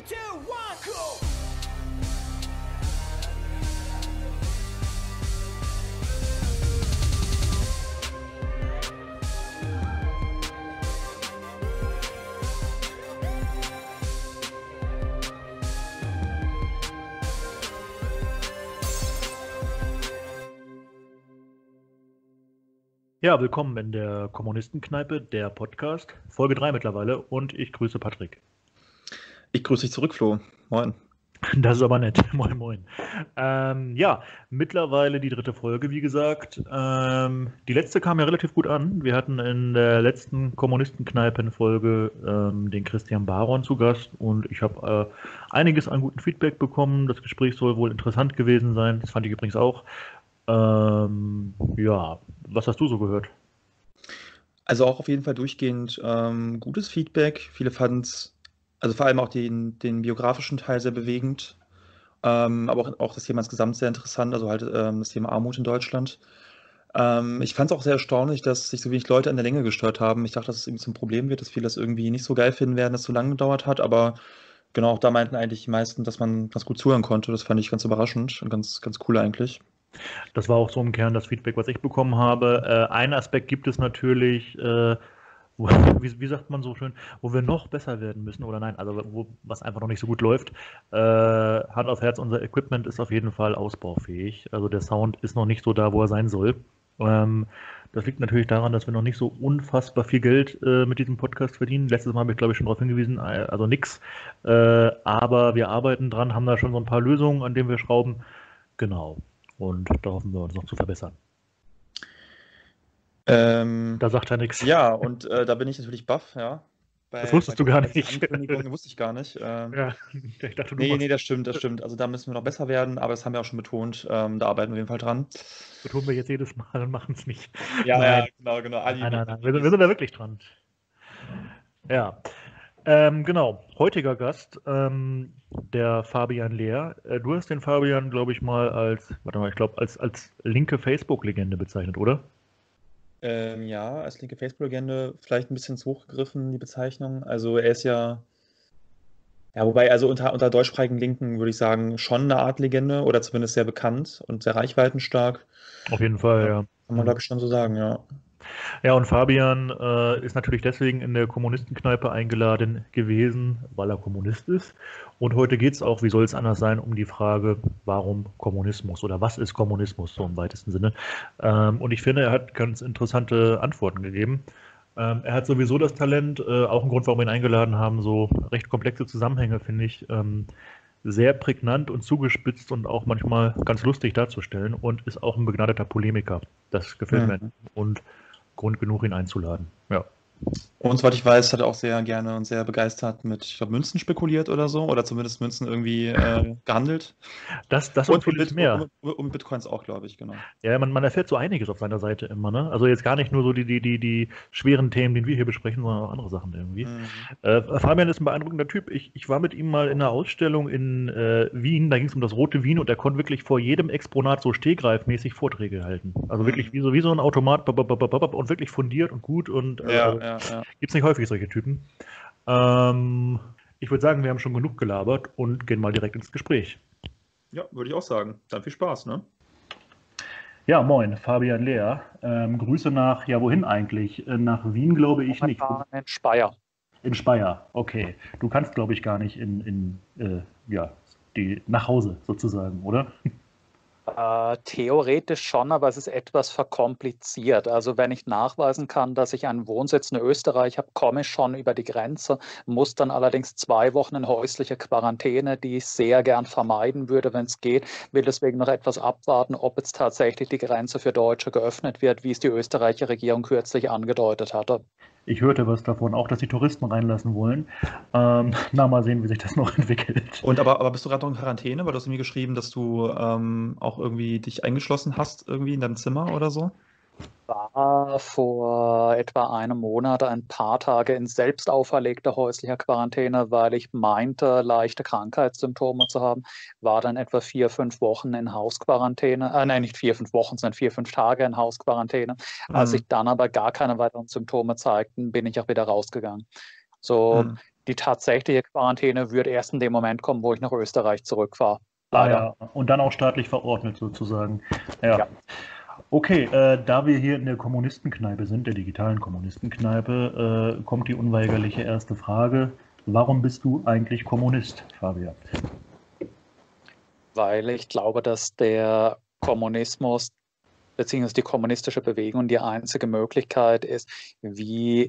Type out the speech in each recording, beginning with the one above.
2, 1, go! Ja, willkommen in der Kommunistenkneipe, der Podcast, Folge 3 mittlerweile, und ich grüße Patrick. Ich grüße dich zurück, Flo. Moin. Das ist aber nett. Moin, moin. Ja, mittlerweile die 3. Folge, wie gesagt. Die letzte kam ja relativ gut an. Wir hatten in der letzten Kommunistenkneipen-Folge den Christian Baron zu Gast und ich habe einiges an gutem Feedback bekommen. Das Gespräch soll wohl interessant gewesen sein. Das fand ich übrigens auch. Ja, was hast du so gehört? Also auch auf jeden Fall durchgehend gutes Feedback. Viele fanden es, also vor allem auch den biografischen Teil sehr bewegend, aber auch das Thema insgesamt sehr interessant, also halt das Thema Armut in Deutschland. Ich fand es auch sehr erstaunlich, dass sich so wenig Leute an der Länge gestört haben. Ich dachte, dass es irgendwie zum Problem wird, dass viele das irgendwie nicht so geil finden werden, dass es so lange gedauert hat, aber genau, auch da meinten eigentlich die meisten, dass man ganz gut zuhören konnte. Das fand ich ganz überraschend und ganz, ganz cool eigentlich. Das war auch so im Kern das Feedback, was ich bekommen habe. Einen Aspekt gibt es natürlich, wie sagt man so schön, wo wir noch besser werden müssen oder nein, also was einfach noch nicht so gut läuft. Hand auf Herz, unser Equipment ist auf jeden Fall ausbaufähig. Also der Sound ist noch nicht so da, wo er sein soll. Das liegt natürlich daran, dass wir noch nicht so unfassbar viel Geld mit diesem Podcast verdienen. Letztes Mal habe ich, glaube ich, schon darauf hingewiesen, also nix. Aber wir arbeiten dran, haben da schon so ein paar Lösungen, an denen wir schrauben. Genau. Und da hoffen wir uns noch zu verbessern. Da sagt er nichts. Ja, und da bin ich natürlich baff, ja. Das wusstest du gar nicht. Ankündigung wusste ich gar nicht. Ja, ich dachte, Nee, das stimmt. Also da müssen wir noch besser werden, aber das haben wir auch schon betont. Da arbeiten wir auf jeden Fall dran. Betonen wir jetzt jedes Mal und machen es nicht. Ja, genau. Nein. Wir sind da wirklich dran. Ja. Genau, heutiger Gast, der Fabian Lehr. Du hast den Fabian, glaube ich, mal als linke Facebook-Legende bezeichnet, oder? Ja, als linke Facebook-Legende vielleicht ein bisschen zu hoch gegriffen, die Bezeichnung. Also er ist ja, wobei, also unter deutschsprachigen Linken würde ich sagen, schon eine Art Legende oder zumindest sehr bekannt und sehr reichweitenstark. Auf jeden Fall, ja. Kann man, glaube ich, schon so sagen, ja. Ja, und Fabian ist natürlich deswegen in der Kommunistenkneipe eingeladen gewesen, weil er Kommunist ist. Und heute geht es auch, wie soll es anders sein, um die Frage, warum Kommunismus oder was ist Kommunismus so im weitesten Sinne. Und ich finde, er hat ganz interessante Antworten gegeben. Er hat sowieso das Talent, auch ein Grund, warum wir ihn eingeladen haben, so recht komplexe Zusammenhänge, finde ich, sehr prägnant und zugespitzt und auch manchmal ganz lustig darzustellen und ist auch ein begnadeter Polemiker. Das gefällt mir. Und Grund genug, ihn einzuladen. Ja. Und soweit ich weiß, hat er auch sehr gerne und sehr begeistert mit, ich glaube, Münzen spekuliert oder so, oder zumindest Münzen irgendwie gehandelt. Das und vieles mehr. Und Bitcoins auch, glaube ich, genau. Ja, man erfährt so einiges auf seiner Seite immer, ne? Also jetzt gar nicht nur so die schweren Themen, die wir hier besprechen, sondern auch andere Sachen irgendwie. Fabian ist ein beeindruckender Typ. Ich war mit ihm mal in einer Ausstellung in Wien, da ging es um das rote Wien und er konnte wirklich vor jedem Exponat so stehgreifmäßig Vorträge halten. Also wirklich wie so ein Automat und wirklich fundiert und gut und gibt es nicht häufig solche Typen. Ich würde sagen, wir haben schon genug gelabert und gehen mal direkt ins Gespräch. Ja, würde ich auch sagen. Dann viel Spaß, ne? Ja, moin, Fabian Lehr. Grüße nach, ja, wohin eigentlich? Nach Wien, glaube ich nicht. In Speyer. In Speyer, okay. Du kannst, glaube ich, gar nicht nach Hause sozusagen, oder? Theoretisch schon, aber es ist etwas verkompliziert. Also wenn ich nachweisen kann, dass ich einen Wohnsitz in Österreich habe, komme ich schon über die Grenze, muss dann allerdings 2 Wochen in häusliche Quarantäne, die ich sehr gern vermeiden würde, wenn es geht, will deswegen noch etwas abwarten, ob jetzt tatsächlich die Grenze für Deutsche geöffnet wird, wie es die österreichische Regierung kürzlich angedeutet hatte. Ich hörte was davon, auch dass die Touristen reinlassen wollen. Mal sehen, wie sich das noch entwickelt. Und aber bist du gerade noch in Quarantäne? Weil du hast mir geschrieben, dass du auch irgendwie dich eingeschlossen hast, irgendwie in deinem Zimmer oder so? War vor etwa einem Monat ein paar Tage in selbst auferlegter häuslicher Quarantäne, weil ich meinte, leichte Krankheitssymptome zu haben. War dann etwa 4-5 Wochen in Hausquarantäne. Nein, nicht 4-5 Wochen, sondern 4-5 Tage in Hausquarantäne. Als sich dann aber gar keine weiteren Symptome zeigten, bin ich auch wieder rausgegangen. So Die tatsächliche Quarantäne würde erst in dem Moment kommen, wo ich nach Österreich zurückfahre. Leider. Ja. Und dann auch staatlich verordnet sozusagen. Ja. Okay, da wir hier in der Kommunistenkneipe sind, der digitalen Kommunistenkneipe, kommt die unweigerliche erste Frage. Warum bist du eigentlich Kommunist, Fabian? Weil ich glaube, dass der Kommunismus bzw. die kommunistische Bewegung die einzige Möglichkeit ist, wie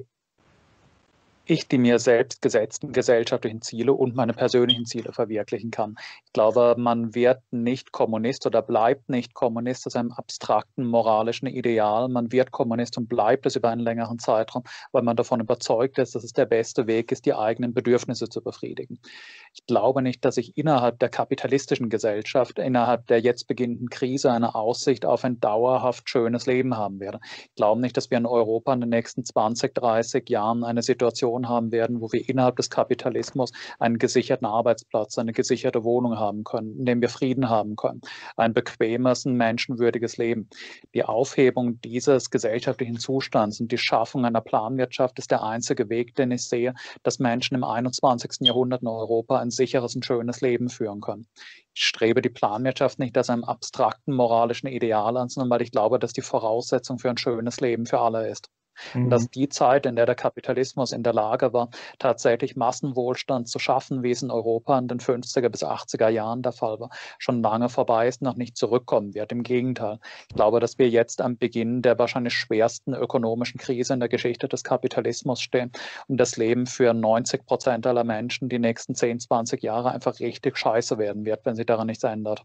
ich die mir selbst gesetzten gesellschaftlichen Ziele und meine persönlichen Ziele verwirklichen kann. Ich glaube, man wird nicht Kommunist oder bleibt nicht Kommunist aus einem abstrakten moralischen Ideal. Man wird Kommunist und bleibt es über einen längeren Zeitraum, weil man davon überzeugt ist, dass es der beste Weg ist, die eigenen Bedürfnisse zu befriedigen. Ich glaube nicht, dass ich innerhalb der kapitalistischen Gesellschaft, innerhalb der jetzt beginnenden Krise eine Aussicht auf ein dauerhaft schönes Leben haben werde. Ich glaube nicht, dass wir in Europa in den nächsten 20, 30 Jahren eine Situation haben werden, wo wir innerhalb des Kapitalismus einen gesicherten Arbeitsplatz, eine gesicherte Wohnung haben können, in dem wir Frieden haben können, ein bequemes, ein menschenwürdiges Leben. Die Aufhebung dieses gesellschaftlichen Zustands und die Schaffung einer Planwirtschaft ist der einzige Weg, den ich sehe, dass Menschen im 21. Jahrhundert in Europa ein sicheres und schönes Leben führen können. Ich strebe die Planwirtschaft nicht als einem abstrakten moralischen Ideal an, sondern weil ich glaube, dass die Voraussetzung für ein schönes Leben für alle ist. Und dass die Zeit, in der der Kapitalismus in der Lage war, tatsächlich Massenwohlstand zu schaffen, wie es in Europa in den 50er bis 80er Jahren der Fall war, schon lange vorbei ist, noch nicht zurückkommen wird. Im Gegenteil. Ich glaube, dass wir jetzt am Beginn der wahrscheinlich schwersten ökonomischen Krise in der Geschichte des Kapitalismus stehen und das Leben für 90% aller Menschen die nächsten 10, 20 Jahre einfach richtig scheiße werden wird, wenn sich daran nichts ändert.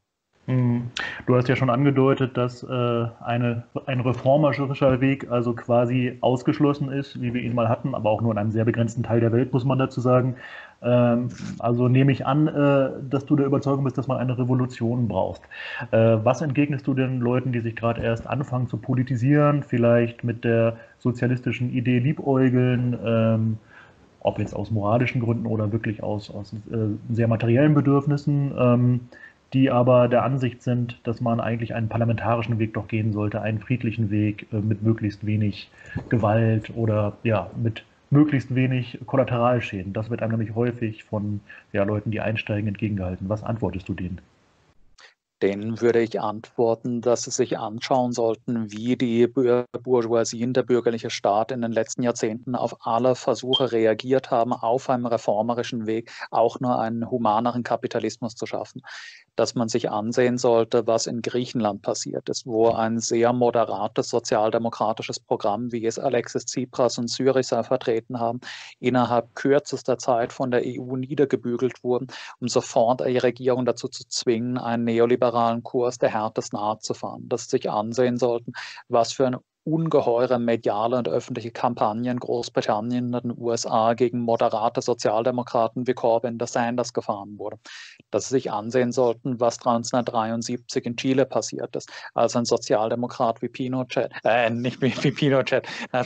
Du hast ja schon angedeutet, dass ein reformerischer Weg also quasi ausgeschlossen ist, wie wir ihn mal hatten, aber auch nur in einem sehr begrenzten Teil der Welt, muss man dazu sagen. Also nehme ich an, dass du der Überzeugung bist, dass man eine Revolution braucht. Was entgegnest du den Leuten, die sich gerade erst anfangen zu politisieren, vielleicht mit der sozialistischen Idee liebäugeln, ob jetzt aus moralischen Gründen oder wirklich aus sehr materiellen Bedürfnissen, die aber der Ansicht sind, dass man eigentlich einen parlamentarischen Weg doch gehen sollte, einen friedlichen Weg mit möglichst wenig Gewalt oder ja, mit möglichst wenig Kollateralschäden. Das wird einem nämlich häufig von Leuten, die einsteigen, entgegengehalten. Was antwortest du denen? Denen würde ich antworten, dass sie sich anschauen sollten, wie die Bourgeoisie und der bürgerliche Staat in den letzten Jahrzehnten auf alle Versuche reagiert haben, auf einem reformerischen Weg auch nur einen humaneren Kapitalismus zu schaffen. Dass man sich ansehen sollte, was in Griechenland passiert ist, wo ein sehr moderates sozialdemokratisches Programm, wie es Alexis Tsipras und Syriza vertreten haben, innerhalb kürzester Zeit von der EU niedergebügelt wurden, um sofort die Regierung dazu zu zwingen, einen neoliberalen Kurs der härtesten Art zu fahren. Dass sie sich ansehen sollten, was für eine ungeheure mediale und öffentliche Kampagnen Großbritannien und den USA gegen moderate Sozialdemokraten wie Corbyn und Sanders gefahren wurde. Dass sie sich ansehen sollten, was 1973 in Chile passiert ist, als ein Sozialdemokrat wie Pinochet, nicht wie Pinochet,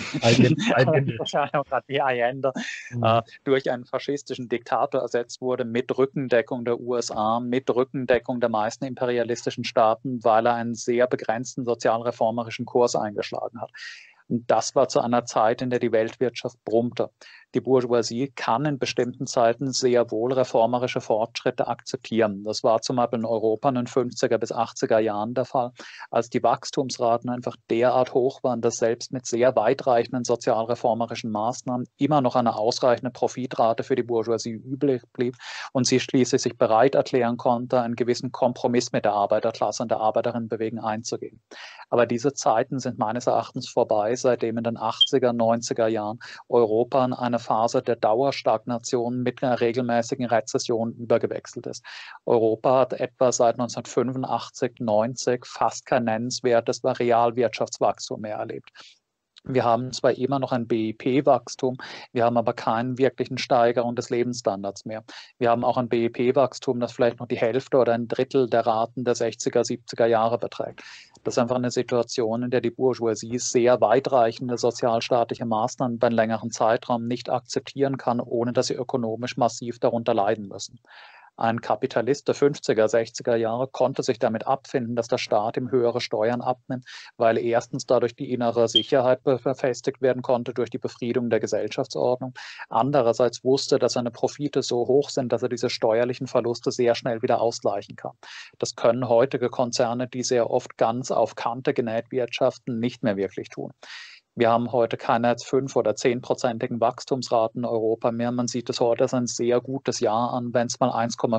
Sozialdemokrat wie Allende, durch einen faschistischen Diktator ersetzt wurde mit Rückendeckung der USA, mit Rückendeckung der meisten imperialistischen Staaten, weil er einen sehr begrenzten sozialreformerischen Kurs eingeschlagen hat. Und das war zu einer Zeit, in der die Weltwirtschaft brummte. Die Bourgeoisie kann in bestimmten Zeiten sehr wohl reformerische Fortschritte akzeptieren. Das war zum Beispiel in Europa in den 50er bis 80er Jahren der Fall, als die Wachstumsraten einfach derart hoch waren, dass selbst mit sehr weitreichenden sozialreformerischen Maßnahmen immer noch eine ausreichende Profitrate für die Bourgeoisie übrig blieb und sie schließlich sich bereit erklären konnte, einen gewissen Kompromiss mit der Arbeiterklasse und der Arbeiterinnenbewegung einzugehen. Aber diese Zeiten sind meines Erachtens vorbei, seitdem in den 80er, 90er Jahren Europa in eine Phase der Dauerstagnation mit einer regelmäßigen Rezession übergewechselt ist. Europa hat etwa seit 1985, 90 fast kein nennenswertes Realwirtschaftswachstum mehr erlebt. Wir haben zwar immer noch ein BIP-Wachstum, wir haben aber keinen wirklichen Steigerung des Lebensstandards mehr. Wir haben auch ein BIP-Wachstum, das vielleicht noch die Hälfte oder ein Drittel der Raten der 60er, 70er Jahre beträgt. Das ist einfach eine Situation, in der die Bourgeoisie sehr weitreichende sozialstaatliche Maßnahmen über einen längeren Zeitraum nicht akzeptieren kann, ohne dass sie ökonomisch massiv darunter leiden müssen. Ein Kapitalist der 50er, 60er Jahre konnte sich damit abfinden, dass der Staat ihm höhere Steuern abnimmt, weil erstens dadurch die innere Sicherheit befestigt werden konnte durch die Befriedung der Gesellschaftsordnung. Andererseits wusste, dass seine Profite so hoch sind, dass er diese steuerlichen Verluste sehr schnell wieder ausgleichen kann. Das können heutige Konzerne, die sehr oft ganz auf Kante genäht wirtschaften, nicht mehr wirklich tun. Wir haben heute keine 5- oder 10-prozentigen Wachstumsraten in Europa mehr. Man sieht es heute als ein sehr gutes Jahr an, wenn es mal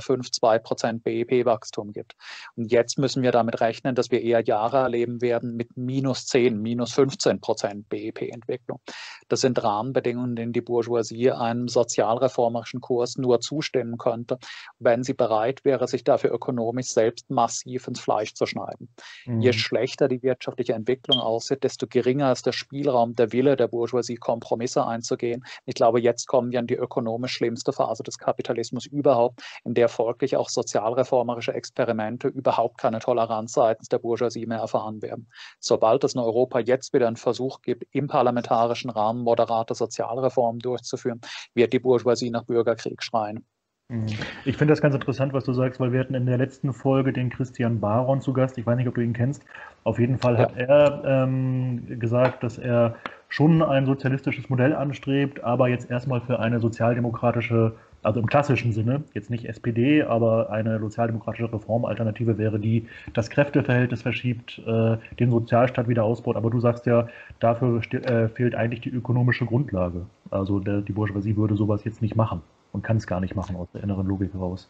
1,52% BIP-Wachstum gibt. Und jetzt müssen wir damit rechnen, dass wir eher Jahre erleben werden mit -10, -15% BIP-Entwicklung. Das sind Rahmenbedingungen, denen die Bourgeoisie einem sozialreformerischen Kurs nur zustimmen könnte, wenn sie bereit wäre, sich dafür ökonomisch selbst massiv ins Fleisch zu schneiden. Je schlechter die wirtschaftliche Entwicklung aussieht, desto geringer ist der Spielraum, der Wille der Bourgeoisie, Kompromisse einzugehen. Ich glaube, jetzt kommen wir in die ökonomisch schlimmste Phase des Kapitalismus überhaupt, in der folglich auch sozialreformerische Experimente überhaupt keine Toleranz seitens der Bourgeoisie mehr erfahren werden. Sobald es in Europa jetzt wieder einen Versuch gibt, im parlamentarischen Rahmen moderate Sozialreformen durchzuführen, wird die Bourgeoisie nach Bürgerkrieg schreien. Ich finde das ganz interessant, was du sagst, weil wir hatten in der letzten Folge den Christian Baron zu Gast. Ich weiß nicht, ob du ihn kennst. Auf jeden Fall hat er gesagt, dass er schon ein sozialistisches Modell anstrebt, aber jetzt erstmal für eine sozialdemokratische, also im klassischen Sinne, jetzt nicht SPD, aber eine sozialdemokratische Reformalternative wäre, die das Kräfteverhältnis verschiebt, den Sozialstaat wieder ausbaut. Aber du sagst ja, dafür fehlt eigentlich die ökonomische Grundlage. Also die Bourgeoisie würde sowas jetzt nicht machen. Und kann es gar nicht machen aus der inneren Logik heraus.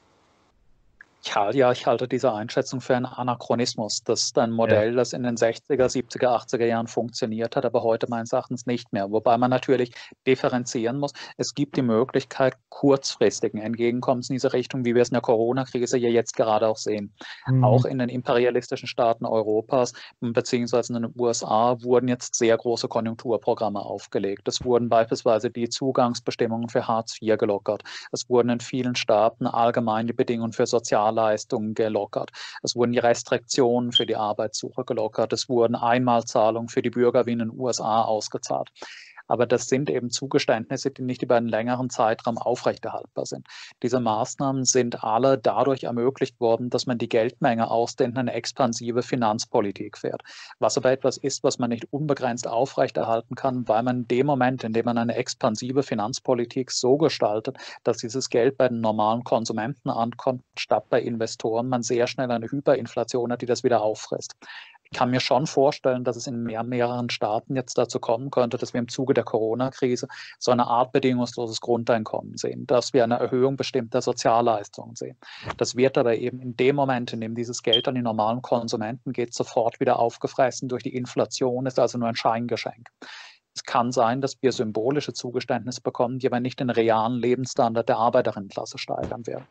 Ich halte diese Einschätzung für einen Anachronismus. Das ist ein Modell, das in den 60er, 70er, 80er Jahren funktioniert hat, aber heute meines Erachtens nicht mehr. Wobei man natürlich differenzieren muss. Es gibt die Möglichkeit kurzfristigen Entgegenkommens in diese Richtung, wie wir es in der Corona-Krise ja jetzt gerade auch sehen. Auch in den imperialistischen Staaten Europas beziehungsweise in den USA wurden jetzt sehr große Konjunkturprogramme aufgelegt. Es wurden beispielsweise die Zugangsbestimmungen für Hartz IV gelockert. Es wurden in vielen Staaten allgemein die Bedingungen für Sozialleistungen gelockert. Es wurden die Restriktionen für die Arbeitssuche gelockert. Es wurden Einmalzahlungen für die Bürger wie in den USA ausgezahlt. Aber das sind eben Zugeständnisse, die nicht über einen längeren Zeitraum aufrechterhaltbar sind. Diese Maßnahmen sind alle dadurch ermöglicht worden, dass man die Geldmenge ausdehnt und eine expansive Finanzpolitik fährt. Was aber etwas ist, was man nicht unbegrenzt aufrechterhalten kann, weil man in dem Moment, in dem man eine expansive Finanzpolitik so gestaltet, dass dieses Geld bei den normalen Konsumenten ankommt, statt bei Investoren, man sehr schnell eine Hyperinflation hat, die das wieder auffrisst. Ich kann mir schon vorstellen, dass es in mehreren Staaten jetzt dazu kommen könnte, dass wir im Zuge der Corona-Krise so eine Art bedingungsloses Grundeinkommen sehen, dass wir eine Erhöhung bestimmter Sozialleistungen sehen. Das wird aber eben in dem Moment, in dem dieses Geld an die normalen Konsumenten geht, sofort wieder aufgefressen durch die Inflation, ist also nur ein Scheingeschenk. Es kann sein, dass wir symbolische Zugeständnisse bekommen, die aber nicht den realen Lebensstandard der Arbeiterinnenklasse steigern werden.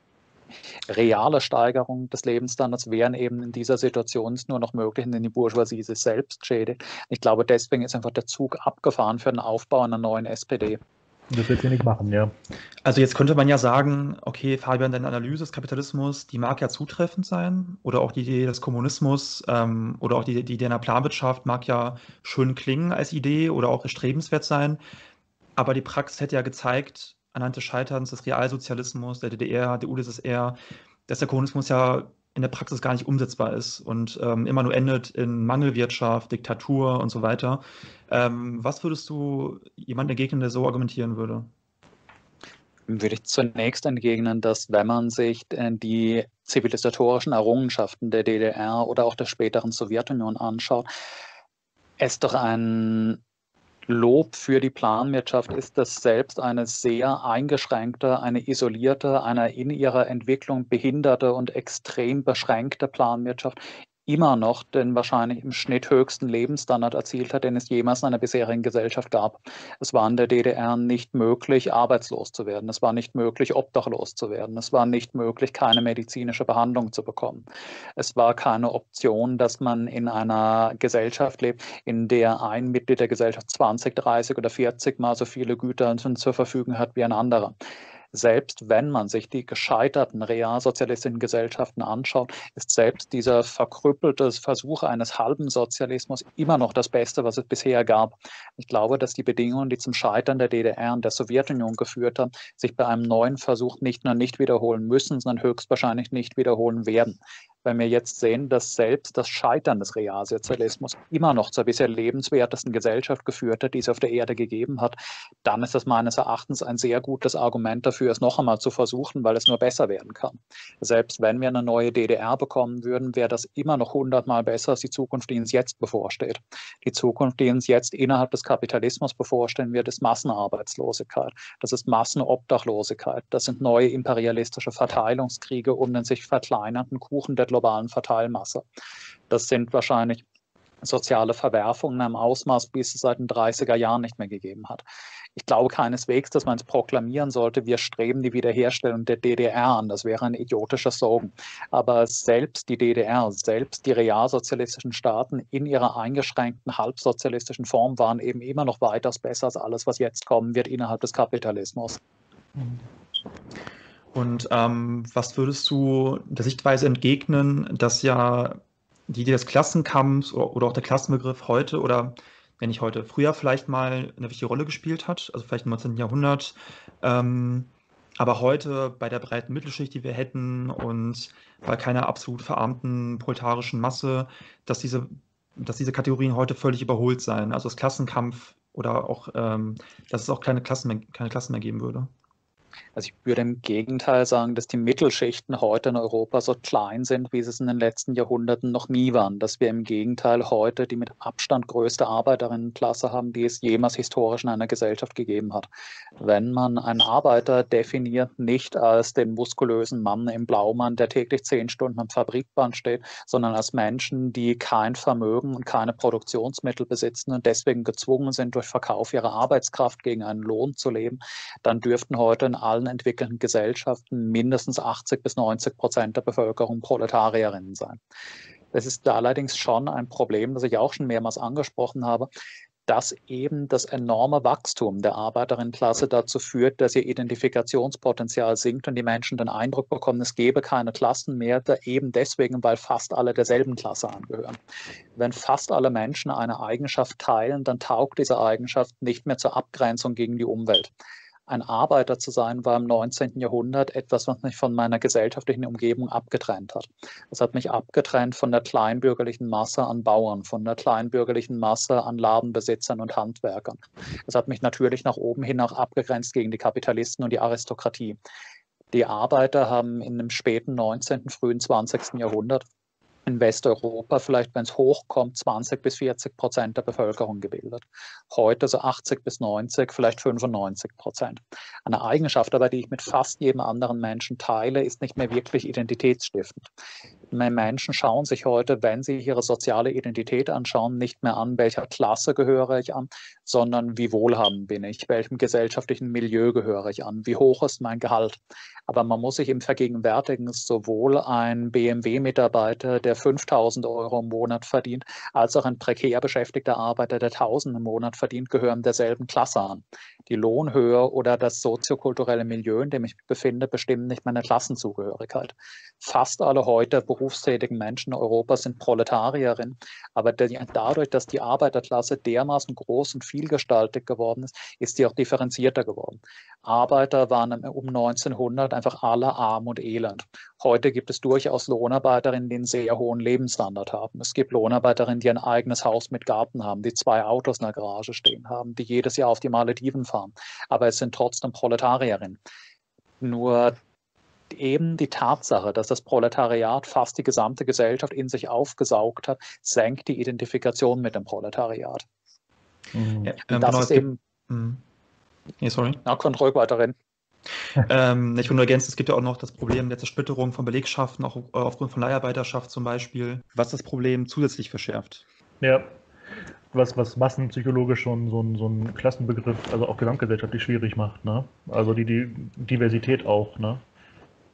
Reale Steigerungen des Lebensstandards wären eben in dieser Situation nur noch möglich, indem die Bourgeoisie sich selbst schädigt. Ich glaube, deswegen ist einfach der Zug abgefahren für den Aufbau einer neuen SPD. Das wird sie nicht machen, ja. Also jetzt könnte man ja sagen, okay, Fabian, deine Analyse des Kapitalismus, die mag ja zutreffend sein, oder auch die Idee des Kommunismus oder auch die Idee einer Planwirtschaft mag ja schön klingen als Idee oder auch erstrebenswert sein, aber die Praxis hätte ja gezeigt, anhand des Scheiterns des Realsozialismus, der DDR, der UdSSR, dass der Kommunismus ja in der Praxis gar nicht umsetzbar ist und immer nur endet in Mangelwirtschaft, Diktatur und so weiter. Was würdest du jemandem entgegnen, der so argumentieren würde? Würde ich zunächst entgegnen, dass wenn man sich die zivilisatorischen Errungenschaften der DDR oder auch der späteren Sowjetunion anschaut, es doch ein Lob für die Planwirtschaft ist, dass selbst eine sehr eingeschränkte, eine isolierte, eine in ihrer Entwicklung behinderte und extrem beschränkte Planwirtschaft immer noch den wahrscheinlich im Schnitt höchsten Lebensstandard erzielt hat, den es jemals in einer bisherigen Gesellschaft gab. Es war in der DDR nicht möglich, arbeitslos zu werden. Es war nicht möglich, obdachlos zu werden. Es war nicht möglich, keine medizinische Behandlung zu bekommen. Es war keine Option, dass man in einer Gesellschaft lebt, in der ein Mitglied der Gesellschaft 20, 30 oder 40 Mal so viele Güter zur Verfügung hat wie ein anderer. Selbst wenn man sich die gescheiterten realsozialistischen Gesellschaften anschaut, ist selbst dieser verkrüppelte Versuch eines halben Sozialismus immer noch das Beste, was es bisher gab. Ich glaube, dass die Bedingungen, die zum Scheitern der DDR und der Sowjetunion geführt haben, sich bei einem neuen Versuch nicht nur nicht wiederholen müssen, sondern höchstwahrscheinlich nicht wiederholen werden. Wenn wir jetzt sehen, dass selbst das Scheitern des Realsozialismus immer noch zur bisher lebenswertesten Gesellschaft geführt hat, die es auf der Erde gegeben hat, dann ist das meines Erachtens ein sehr gutes Argument dafür, es noch einmal zu versuchen, weil es nur besser werden kann. Selbst wenn wir eine neue DDR bekommen würden, wäre das immer noch 100-mal besser als die Zukunft, die uns jetzt bevorsteht. Die Zukunft, die uns jetzt innerhalb des Kapitalismus bevorstehen wird, ist Massenarbeitslosigkeit, das ist Massenobdachlosigkeit, das sind neue imperialistische Verteilungskriege um den sich verkleinernden Kuchen der globalen Verteilmasse. Das sind wahrscheinlich soziale Verwerfungen im Ausmaß, wie es seit den 30er Jahren nicht mehr gegeben hat. Ich glaube keineswegs, dass man es proklamieren sollte, wir streben die Wiederherstellung der DDR an. Das wäre ein idiotischer Slogan. Aber selbst die DDR, selbst die realsozialistischen Staaten in ihrer eingeschränkten halbsozialistischen Form waren eben immer noch weitaus besser als alles, was jetzt kommen wird innerhalb des Kapitalismus. Und was würdest du der Sichtweise entgegnen, dass ja die Idee des Klassenkampfs oder auch der Klassenbegriff heute oder wenn nicht heute, früher vielleicht mal eine wichtige Rolle gespielt hat, also vielleicht im 19. Jahrhundert, aber heute bei der breiten Mittelschicht, die wir hätten und bei keiner absolut verarmten proletarischen Masse, dass diese Kategorien heute völlig überholt seien. Also das Klassenkampf oder auch, dass es auch keine Klassen mehr geben würde. Also ich würde im Gegenteil sagen, dass die Mittelschichten heute in Europa so klein sind, wie sie es in den letzten Jahrhunderten noch nie waren. Dass wir im Gegenteil heute die mit Abstand größte Arbeiterinnenklasse haben, die es jemals historisch in einer Gesellschaft gegeben hat. Wenn man einen Arbeiter definiert, nicht als den muskulösen Mann im Blaumann, der täglich 10 Stunden am Fabrikband steht, sondern als Menschen, die kein Vermögen und keine Produktionsmittel besitzen und deswegen gezwungen sind, durch Verkauf ihrer Arbeitskraft gegen einen Lohn zu leben, dann dürften heute in allen entwickelten Gesellschaften mindestens 80-90% der Bevölkerung Proletarierinnen sein. Das ist allerdings schon ein Problem, das ich auch schon mehrmals angesprochen habe, dass eben das enorme Wachstum der Arbeiterinnenklasse dazu führt, dass ihr Identifikationspotenzial sinkt und die Menschen den Eindruck bekommen, es gäbe keine Klassen mehr, eben deswegen, weil fast alle derselben Klasse angehören. Wenn fast alle Menschen eine Eigenschaft teilen, dann taugt diese Eigenschaft nicht mehr zur Abgrenzung gegen die Umwelt. Ein Arbeiter zu sein, war im 19. Jahrhundert etwas, was mich von meiner gesellschaftlichen Umgebung abgetrennt hat. Es hat mich abgetrennt von der kleinbürgerlichen Masse an Bauern, von der kleinbürgerlichen Masse an Ladenbesitzern und Handwerkern. Es hat mich natürlich nach oben hin auch abgegrenzt gegen die Kapitalisten und die Aristokratie. Die Arbeiter haben in dem späten 19., frühen 20. Jahrhundert in Westeuropa vielleicht, wenn es hochkommt, 20-40% der Bevölkerung gebildet. Heute so 80-90, vielleicht 95%. Eine Eigenschaft aber, die ich mit fast jedem anderen Menschen teile, ist nicht mehr wirklich identitätsstiftend. Menschen schauen sich heute, wenn sie ihre soziale Identität anschauen, nicht mehr an, welcher Klasse gehöre ich an, sondern wie wohlhabend bin ich, welchem gesellschaftlichen Milieu gehöre ich an, wie hoch ist mein Gehalt. Aber man muss sich eben vergegenwärtigen, sowohl ein BMW-Mitarbeiter, der 5.000 € im Monat verdient, als auch ein prekär beschäftigter Arbeiter, der 1.000 im Monat verdient, gehören derselben Klasse an. Die Lohnhöhe oder das soziokulturelle Milieu, in dem ich mich befinde, bestimmen nicht meine Klassenzugehörigkeit. Fast alle heute berufstätigen Menschen in Europa sind Proletarierinnen, aber dadurch, dass die Arbeiterklasse dermaßen groß und vielgestaltig geworden ist, ist sie auch differenzierter geworden. Arbeiter waren um 1900 einfach alle arm und elend. Heute gibt es durchaus Lohnarbeiterinnen, die einen sehr hohen Lebensstandard haben. Es gibt Lohnarbeiterinnen, die ein eigenes Haus mit Garten haben, die 2 Autos in der Garage stehen haben, die jedes Jahr auf die Malediven fahren. Aber es sind trotzdem Proletarierinnen. Nur eben die Tatsache, dass das Proletariat fast die gesamte Gesellschaft in sich aufgesaugt hat, senkt die Identifikation mit dem Proletariat. Ja, und das genau, ist eben... Nee, sorry. Na, könnt ruhig weiterreden. Ich will nur ergänzen, es gibt ja auch noch das Problem der Zersplitterung von Belegschaften, auch aufgrund von Leiharbeiterschaft zum Beispiel, was das Problem zusätzlich verschärft. Ja, was massenpsychologisch schon so ein Klassenbegriff, also auch gesamtgesellschaftlich schwierig macht, ne? Also die Diversität auch, ne?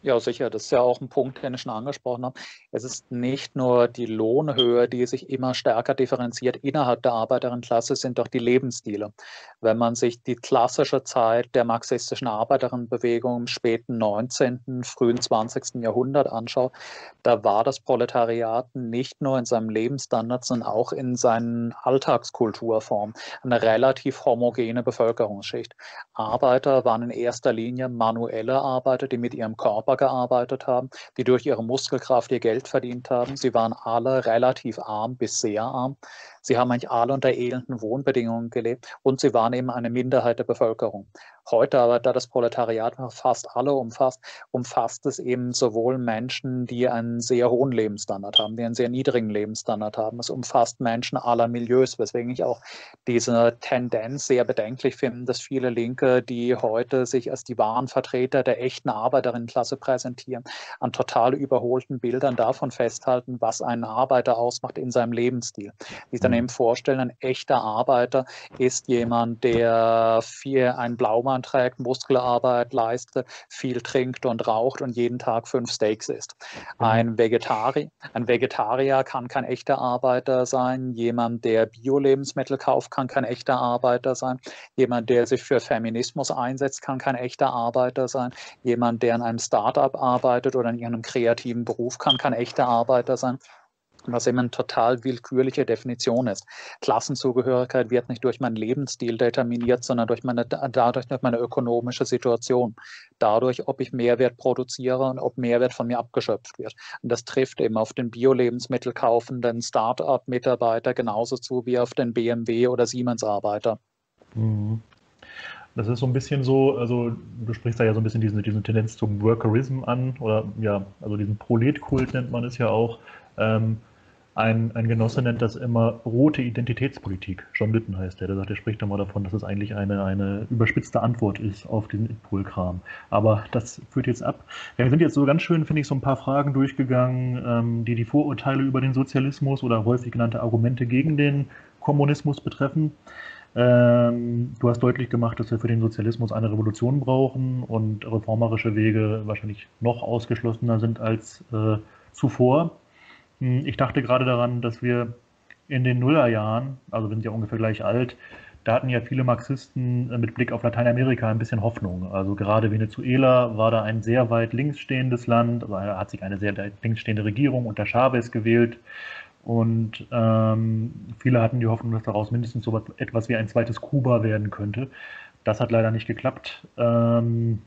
Ja, sicher. Das ist ja auch ein Punkt, den ich schon angesprochen habe. Es ist nicht nur die Lohnhöhe, die sich immer stärker differenziert innerhalb der Arbeiterinnenklasse, sind doch die Lebensstile. Wenn man sich die klassische Zeit der marxistischen Arbeiterinnenbewegung im späten 19., frühen 20. Jahrhundert anschaut, da war das Proletariat nicht nur in seinem Lebensstandard, sondern auch in seinen Alltagskulturformen eine relativ homogene Bevölkerungsschicht. Arbeiter waren in erster Linie manuelle Arbeiter, die mit ihrem Körper gearbeitet haben, die durch ihre Muskelkraft ihr Geld verdient haben. Sie waren alle relativ arm bis sehr arm. Sie haben eigentlich alle unter elenden Wohnbedingungen gelebt und sie waren eben eine Minderheit der Bevölkerung. Heute aber, da das Proletariat fast alle umfasst es eben sowohl Menschen, die einen sehr hohen Lebensstandard haben, die einen sehr niedrigen Lebensstandard haben. Es umfasst Menschen aller Milieus, weswegen ich auch diese Tendenz sehr bedenklich finde, dass viele Linke, die heute sich als die wahren Vertreter der echten Arbeiterinnenklasse präsentieren, an total überholten Bildern davon festhalten, was einen Arbeiter ausmacht in seinem Lebensstil. Die sich dann eben vorstellen, ein echter Arbeiter ist jemand, der einen Blaumann trägt, Muskelarbeit leistet, viel trinkt und raucht und jeden Tag 5 Steaks isst. Ein Vegetarier kann kein echter Arbeiter sein. Jemand, der Bio-Lebensmittel kauft, kann kein echter Arbeiter sein. Jemand, der sich für Feminismus einsetzt, kann kein echter Arbeiter sein. Jemand, der in einem Start-up arbeitet oder in einem kreativen Beruf, kann kein echter Arbeiter sein. Was eben eine total willkürliche Definition ist. Klassenzugehörigkeit wird nicht durch meinen Lebensstil determiniert, sondern durch meine ökonomische Situation. Dadurch, ob ich Mehrwert produziere und ob Mehrwert von mir abgeschöpft wird. Und das trifft eben auf den Bio-Lebensmittel kaufenden Start-up-Mitarbeiter genauso zu wie auf den BMW- oder Siemens-Arbeiter. Das ist so ein bisschen so, also du sprichst da ja so ein bisschen diese Tendenz zum Workerism an, oder ja, also diesen Proletkult nennt man es ja auch. Ein Genosse nennt das immer rote Identitätspolitik. John Lytton heißt der. Der sagt, er spricht immer davon, dass es eigentlich eine überspitzte Antwort ist auf diesen Itpol-Kram. Aber das führt jetzt ab. Wir sind jetzt so ganz schön, finde ich, so ein paar Fragen durchgegangen, die Vorurteile über den Sozialismus oder häufig genannte Argumente gegen den Kommunismus betreffen. Du hast deutlich gemacht, dass wir für den Sozialismus eine Revolution brauchen und reformerische Wege wahrscheinlich noch ausgeschlossener sind als zuvor. Ich dachte gerade daran, dass wir in den Nullerjahren, also wir sind ja ungefähr gleich alt, da hatten ja viele Marxisten mit Blick auf Lateinamerika ein bisschen Hoffnung. Also gerade Venezuela war da ein sehr weit links stehendes Land, also hat sich eine sehr weit links stehende Regierung unter Chavez gewählt. Und viele hatten die Hoffnung, dass daraus mindestens so etwas wie ein zweites Kuba werden könnte. Das hat leider nicht geklappt. Da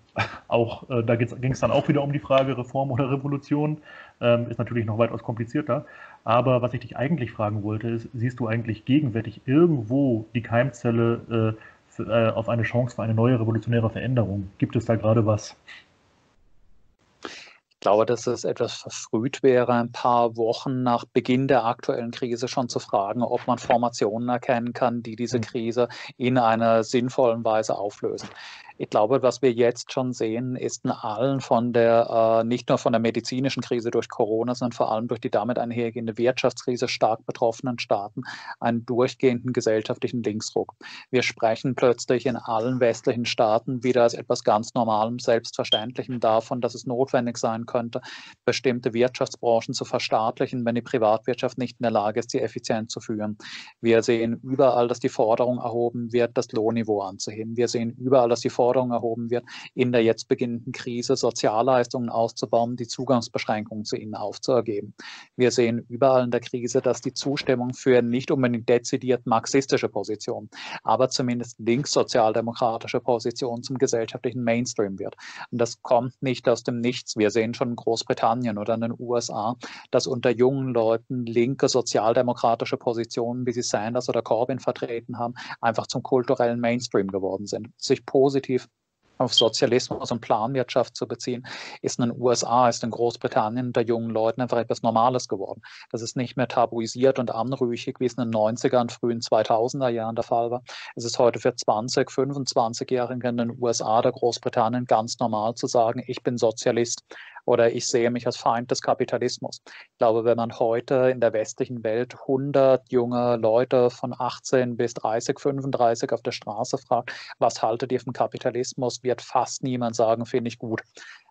ging es dann auch wieder um die Frage Reform oder Revolution. Ist natürlich noch weitaus komplizierter. Aber was ich dich eigentlich fragen wollte, ist, siehst du eigentlich gegenwärtig irgendwo die Keimzelle auf eine Chance für eine neue revolutionäre Veränderung? Gibt es da gerade was? Ich glaube, dass es etwas verfrüht wäre, ein paar Wochen nach Beginn der aktuellen Krise schon zu fragen, ob man Formationen erkennen kann, die diese Krise in einer sinnvollen Weise auflösen. Ich glaube, was wir jetzt schon sehen, ist in allen nicht nur von der medizinischen Krise durch Corona, sondern vor allem durch die damit einhergehende Wirtschaftskrise stark betroffenen Staaten einen durchgehenden gesellschaftlichen Linksruck. Wir sprechen plötzlich in allen westlichen Staaten wieder als etwas ganz Normalem, Selbstverständlichem davon, dass es notwendig sein könnte, bestimmte Wirtschaftsbranchen zu verstaatlichen, wenn die Privatwirtschaft nicht in der Lage ist, sie effizient zu führen. Wir sehen überall, dass die Forderung erhoben wird, das Lohnniveau anzuheben. Wir sehen überall, dass die Forderung erhoben wird, in der jetzt beginnenden Krise Sozialleistungen auszubauen, die Zugangsbeschränkungen zu ihnen aufzuergeben. Wir sehen überall in der Krise, dass die Zustimmung für nicht unbedingt dezidiert marxistische Positionen, aber zumindest linkssozialdemokratische Positionen zum gesellschaftlichen Mainstream wird. Und das kommt nicht aus dem Nichts. Wir sehen schon in Großbritannien oder in den USA, dass unter jungen Leuten linke sozialdemokratische Positionen, wie sie Sanders oder Corbyn vertreten haben, einfach zum kulturellen Mainstream geworden sind. Sich positiv auf Sozialismus und Planwirtschaft zu beziehen, ist in den USA, ist in Großbritannien unter jungen Leuten einfach etwas Normales geworden. Das ist nicht mehr tabuisiert und anrüchig, wie es in den 90er und frühen 2000er Jahren der Fall war. Es ist heute für 20-, 25-Jährige in den USA oder Großbritannien ganz normal zu sagen, ich bin Sozialist oder ich sehe mich als Feind des Kapitalismus. Ich glaube, wenn man heute in der westlichen Welt 100 junge Leute von 18 bis 30, 35 auf der Straße fragt, was haltet ihr vom Kapitalismus, wird fast niemand sagen, finde ich gut.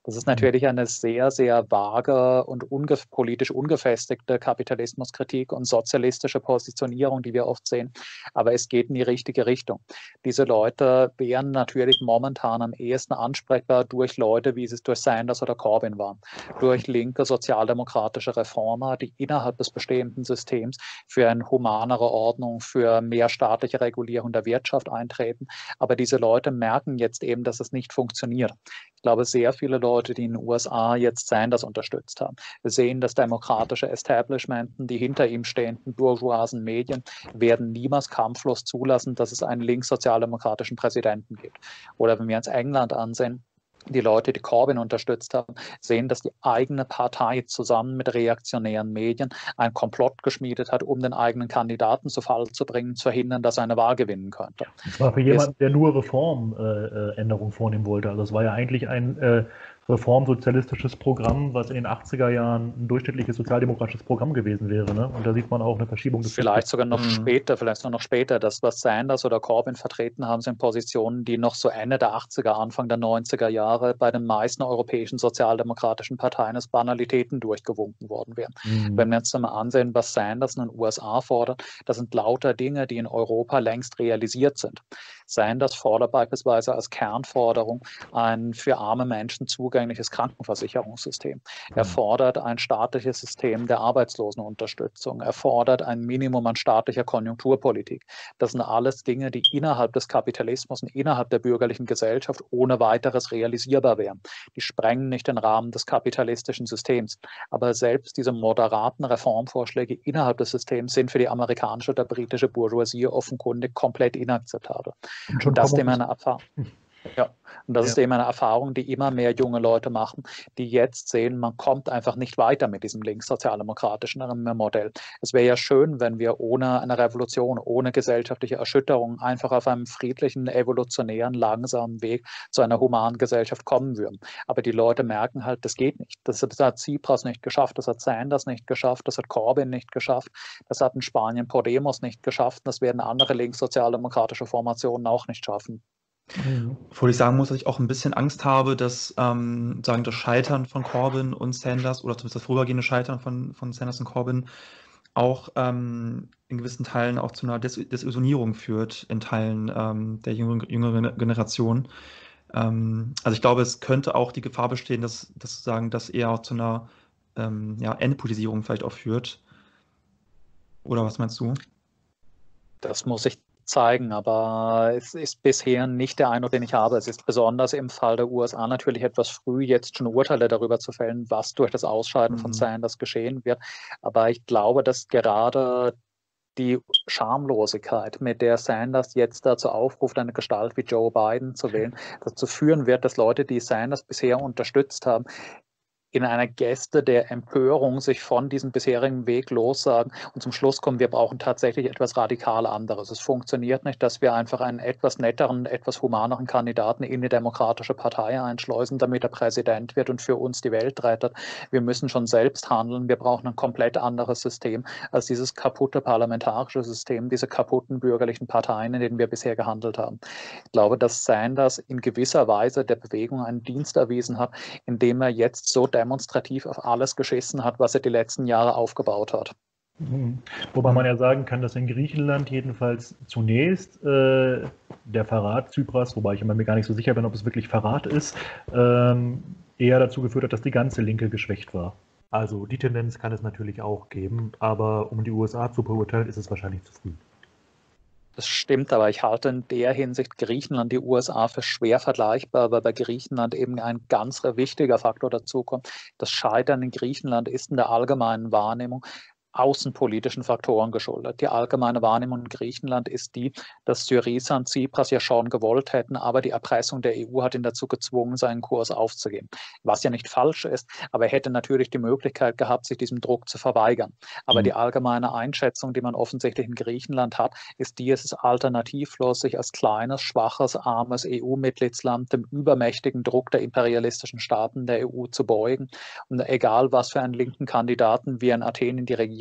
Das ist natürlich eine sehr, sehr vage und politisch ungefestigte Kapitalismuskritik und sozialistische Positionierung, die wir oft sehen. Aber es geht in die richtige Richtung. Diese Leute wären natürlich momentan am ehesten ansprechbar durch Leute, wie es durch Sanders oder Corbyn waren, durch linke sozialdemokratische Reformer, die innerhalb des bestehenden Systems für eine humanere Ordnung, für mehr staatliche Regulierung der Wirtschaft eintreten. Aber diese Leute merken jetzt eben, dass es nicht funktioniert. Ich glaube, sehr viele Leute, die in den USA jetzt Sanders unterstützt haben, sehen das demokratische Establishment, die hinter ihm stehenden bourgeoisen Medien, werden niemals kampflos zulassen, dass es einen linkssozialdemokratischen Präsidenten gibt. Oder wenn wir uns England ansehen, die Leute, die Corbyn unterstützt haben, sehen, dass die eigene Partei zusammen mit reaktionären Medien einen Komplott geschmiedet hat, um den eigenen Kandidaten zu Fall zu bringen, zu verhindern, dass er eine Wahl gewinnen könnte. Das war für jemanden, der nur Reformänderungen vornehmen wollte. Also es war ja eigentlich ein reformsozialistisches Programm, was in den 80er Jahren ein durchschnittliches sozialdemokratisches Programm gewesen wäre. Ne? Und da sieht man auch eine Verschiebung des vielleicht sogar noch später. Das, was Sanders oder Corbyn vertreten haben, sind Positionen, die noch so Ende der 80er, Anfang der 90er Jahre bei den meisten europäischen sozialdemokratischen Parteien als Banalitäten durchgewunken worden wären. Wenn wir uns mal ansehen, was Sanders in den USA fordert, das sind lauter Dinge, die in Europa längst realisiert sind. Sanders fordert beispielsweise als Kernforderung ein für arme Menschen zugängliches Krankenversicherungssystem. Er fordert ein staatliches System der Arbeitslosenunterstützung. Er fordert ein Minimum an staatlicher Konjunkturpolitik. Das sind alles Dinge, die innerhalb des Kapitalismus und innerhalb der bürgerlichen Gesellschaft ohne weiteres realisierbar wären. Die sprengen nicht den Rahmen des kapitalistischen Systems. Aber selbst diese moderaten Reformvorschläge innerhalb des Systems sind für die amerikanische oder britische Bourgeoisie offenkundig komplett inakzeptabel. Und das ist eben eine Erfahrung. Ja, und das ist eben eine Erfahrung, die immer mehr junge Leute machen, die jetzt sehen, man kommt einfach nicht weiter mit diesem linkssozialdemokratischen Modell. Es wäre ja schön, wenn wir ohne eine Revolution, ohne gesellschaftliche Erschütterung einfach auf einem friedlichen, evolutionären, langsamen Weg zu einer humanen Gesellschaft kommen würden. Aber die Leute merken halt, das geht nicht. Das hat Tsipras nicht geschafft, das hat Sanders nicht geschafft, das hat Corbyn nicht geschafft, das hat in Spanien Podemos nicht geschafft, das werden andere linkssozialdemokratische Formationen auch nicht schaffen. Obwohl ich sagen muss, dass ich auch ein bisschen Angst habe, dass sagen das Scheitern von Corbyn und Sanders oder zumindest das vorübergehende Scheitern von Sanders und Corbyn auch in gewissen Teilen auch zu einer Desillusionierung führt in Teilen der jüngeren Generation. Also ich glaube, es könnte auch die Gefahr bestehen, dass sozusagen das eher auch zu einer Endpolitisierung vielleicht auch führt. Oder was meinst du? Das muss ich zeigen, aber es ist bisher nicht der Eindruck, den ich habe. Es ist besonders im Fall der USA natürlich etwas früh, jetzt schon Urteile darüber zu fällen, was durch das Ausscheiden von Sanders geschehen wird. Aber ich glaube, dass gerade die Schamlosigkeit, mit der Sanders jetzt dazu aufruft, eine Gestalt wie Joe Biden zu wählen, dazu führen wird, dass Leute, die Sanders bisher unterstützt haben, in einer Geste der Empörung sich von diesem bisherigen Weg lossagen und zum Schluss kommen, wir brauchen tatsächlich etwas radikal anderes. Es funktioniert nicht, dass wir einfach einen etwas netteren, etwas humaneren Kandidaten in die Demokratische Partei einschleusen, damit er Präsident wird und für uns die Welt rettet. Wir müssen schon selbst handeln. Wir brauchen ein komplett anderes System als dieses kaputte parlamentarische System, diese kaputten bürgerlichen Parteien, in denen wir bisher gehandelt haben. Ich glaube, dass Sanders in gewisser Weise der Bewegung einen Dienst erwiesen hat, indem er jetzt so demonstrativ auf alles geschissen hat, was er die letzten Jahre aufgebaut hat. Wobei man ja sagen kann, dass in Griechenland jedenfalls zunächst der Verrat Tsipras, wobei ich mir gar nicht so sicher bin, ob es wirklich Verrat ist, eher dazu geführt hat, dass die ganze Linke geschwächt war. Also die Tendenz kann es natürlich auch geben, aber um die USA zu beurteilen, ist es wahrscheinlich zu früh. Das stimmt, aber ich halte in der Hinsicht Griechenland, die USA für schwer vergleichbar, weil bei Griechenland eben ein ganz wichtiger Faktor dazu kommt. Das Scheitern in Griechenland ist in der allgemeinen Wahrnehmung außenpolitischen Faktoren geschuldet. Die allgemeine Wahrnehmung in Griechenland ist die, dass Syriza und Tsipras ja schon gewollt hätten, aber die Erpressung der EU hat ihn dazu gezwungen, seinen Kurs aufzugeben. Was ja nicht falsch ist, aber er hätte natürlich die Möglichkeit gehabt, sich diesem Druck zu verweigern. Aber die allgemeine Einschätzung, die man offensichtlich in Griechenland hat, ist die, es ist alternativlos, sich als kleines, schwaches, armes EU-Mitgliedsland dem übermächtigen Druck der imperialistischen Staaten der EU zu beugen. Und egal, was für einen linken Kandidaten wir in Athen in die Regierung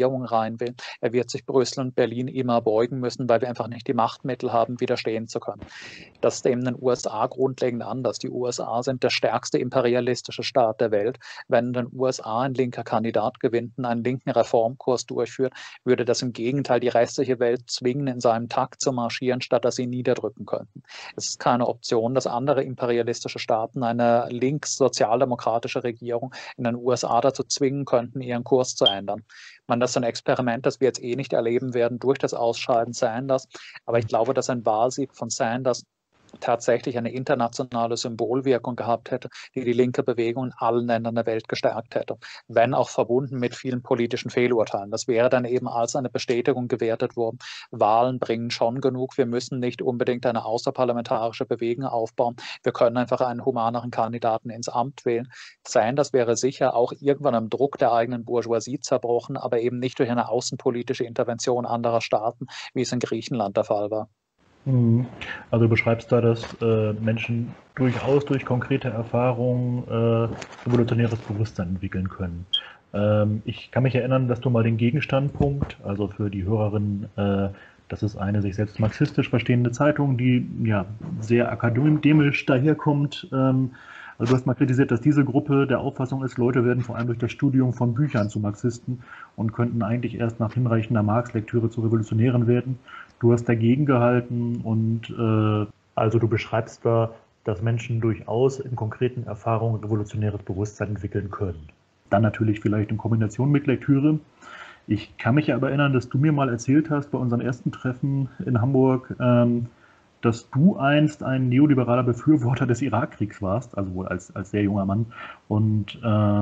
Regierung rein will. Er wird sich Brüssel und Berlin immer beugen müssen, weil wir einfach nicht die Machtmittel haben, widerstehen zu können. Das ist eben in den USA grundlegend anders. Die USA sind der stärkste imperialistische Staat der Welt. Wenn in den USA ein linker Kandidat gewinnt und einen linken Reformkurs durchführt, würde das im Gegenteil die restliche Welt zwingen, in seinem Takt zu marschieren, statt dass sie ihn niederdrücken könnten. Es ist keine Option, dass andere imperialistische Staaten eine links-sozialdemokratische Regierung in den USA dazu zwingen könnten, ihren Kurs zu ändern. Das ist ein Experiment, das wir jetzt eh nicht erleben werden durch das Ausscheiden Sanders. Aber ich glaube, dass ein Wahlsieg von Sanders tatsächlich eine internationale Symbolwirkung gehabt hätte, die die linke Bewegung in allen Ländern der Welt gestärkt hätte, wenn auch verbunden mit vielen politischen Fehlurteilen. Das wäre dann eben als eine Bestätigung gewertet worden. Wahlen bringen schon genug. Wir müssen nicht unbedingt eine außerparlamentarische Bewegung aufbauen. Wir können einfach einen humaneren Kandidaten ins Amt wählen. Sanders wäre sicher auch irgendwann am Druck der eigenen Bourgeoisie zerbrochen, aber eben nicht durch eine außenpolitische Intervention anderer Staaten, wie es in Griechenland der Fall war. Also du beschreibst da, dass Menschen durchaus durch konkrete Erfahrungen revolutionäres Bewusstsein entwickeln können. Ich kann mich erinnern, dass du mal den Gegenstandpunkt, also für die Hörerinnen, das ist eine sich selbst marxistisch verstehende Zeitung, die ja sehr akademisch daherkommt. Also du hast mal kritisiert, dass diese Gruppe der Auffassung ist, Leute werden vor allem durch das Studium von Büchern zu Marxisten und könnten eigentlich erst nach hinreichender Marx-Lektüre zu Revolutionären werden. Du hast dagegen gehalten und also du beschreibst da, dass Menschen durchaus in konkreten Erfahrungen revolutionäres Bewusstsein entwickeln können. Dann natürlich vielleicht in Kombination mit Lektüre. Ich kann mich aber erinnern, dass du mir mal erzählt hast bei unserem ersten Treffen in Hamburg, dass du einst ein neoliberaler Befürworter des Irakkriegs warst, also wohl als sehr junger Mann, und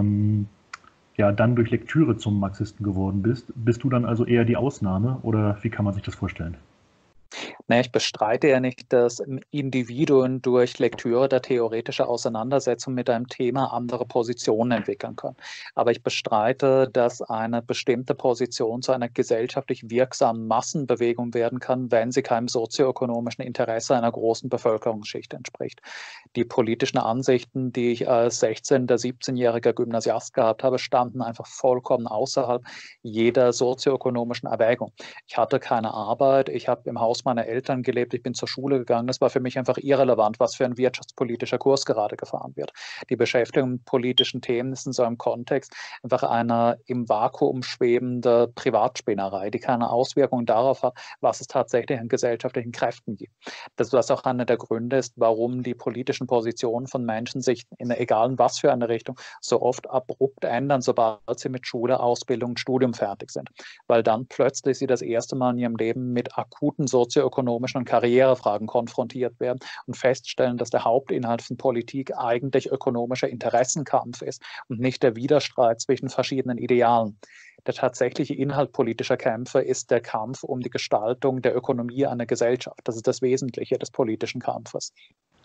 ja, dann durch Lektüre zum Marxisten geworden bist. Bist du dann also eher die Ausnahme oder wie kann man sich das vorstellen? Ich bestreite ja nicht, dass Individuen durch Lektüre der theoretischen Auseinandersetzung mit einem Thema andere Positionen entwickeln können. Aber ich bestreite, dass eine bestimmte Position zu einer gesellschaftlich wirksamen Massenbewegung werden kann, wenn sie keinem sozioökonomischen Interesse einer großen Bevölkerungsschicht entspricht. Die politischen Ansichten, die ich als 16- oder 17-jähriger Gymnasiast gehabt habe, standen einfach vollkommen außerhalb jeder sozioökonomischen Erwägung. Ich hatte keine Arbeit, ich habe im Haus meiner Eltern gelebt, ich bin zur Schule gegangen. Es war für mich einfach irrelevant, was für ein wirtschaftspolitischer Kurs gerade gefahren wird. Die Beschäftigung mit politischen Themen ist in so einem Kontext einfach eine im Vakuum schwebende Privatspinnerei, die keine Auswirkungen darauf hat, was es tatsächlich an gesellschaftlichen Kräften gibt. Das was auch einer der Gründe ist, warum die politischen Positionen von Menschen sich in egal was für eine Richtung so oft abrupt ändern, sobald sie mit Schule, Ausbildung, Studium fertig sind. Weil dann plötzlich sie das erste Mal in ihrem Leben mit akuten sozioökonomischen und Karrierefragen konfrontiert werden und feststellen, dass der Hauptinhalt von Politik eigentlich ökonomischer Interessenkampf ist und nicht der Widerstreit zwischen verschiedenen Idealen. Der tatsächliche Inhalt politischer Kämpfe ist der Kampf um die Gestaltung der Ökonomie einer Gesellschaft. Das ist das Wesentliche des politischen Kampfes.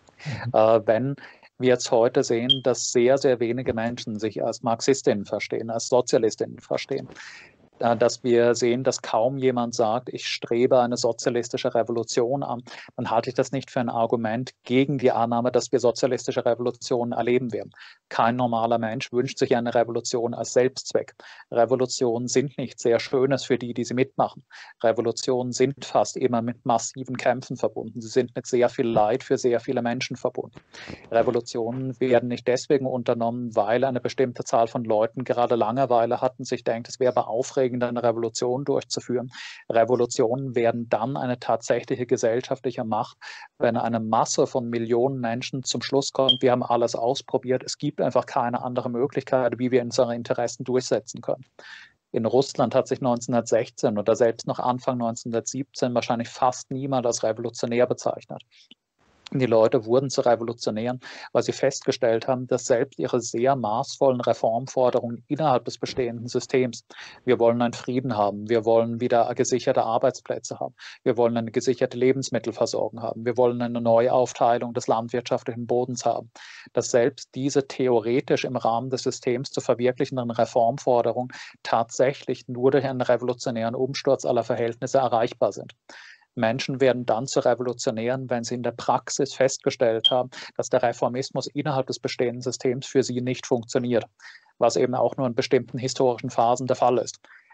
Wenn wir jetzt heute sehen, dass sehr, sehr wenige Menschen sich als Marxistinnen verstehen, als Sozialistinnen verstehen, dass wir sehen, dass kaum jemand sagt, ich strebe eine sozialistische Revolution an, dann halte ich das nicht für ein Argument gegen die Annahme, dass wir sozialistische Revolutionen erleben werden. Kein normaler Mensch wünscht sich eine Revolution als Selbstzweck. Revolutionen sind nichts sehr Schönes für die, die sie mitmachen. Revolutionen sind fast immer mit massiven Kämpfen verbunden. Sie sind mit sehr viel Leid für sehr viele Menschen verbunden. Revolutionen werden nicht deswegen unternommen, weil eine bestimmte Zahl von Leuten gerade Langeweile hatten, sich denkt, es wäre aber aufregend, eine Revolution durchzuführen. Revolutionen werden dann eine tatsächliche gesellschaftliche Macht, wenn eine Masse von Millionen Menschen zum Schluss kommt, wir haben alles ausprobiert, es gibt einfach keine andere Möglichkeit, wie wir unsere Interessen durchsetzen können. In Russland hat sich 1916 oder selbst noch Anfang 1917 wahrscheinlich fast niemand als revolutionär bezeichnet. Die Leute wurden zu Revolutionären, weil sie festgestellt haben, dass selbst ihre sehr maßvollen Reformforderungen innerhalb des bestehenden Systems, wir wollen einen Frieden haben, wir wollen wieder gesicherte Arbeitsplätze haben, wir wollen eine gesicherte Lebensmittelversorgung haben, wir wollen eine Neuaufteilung des landwirtschaftlichen Bodens haben, dass selbst diese theoretisch im Rahmen des Systems zu verwirklichenden Reformforderungen tatsächlich nur durch einen revolutionären Umsturz aller Verhältnisse erreichbar sind. Menschen werden dann zu Revolutionären, wenn sie in der Praxis festgestellt haben, dass der Reformismus innerhalb des bestehenden Systems für sie nicht funktioniert, was eben auch nur in bestimmten historischen Phasen der Fall ist.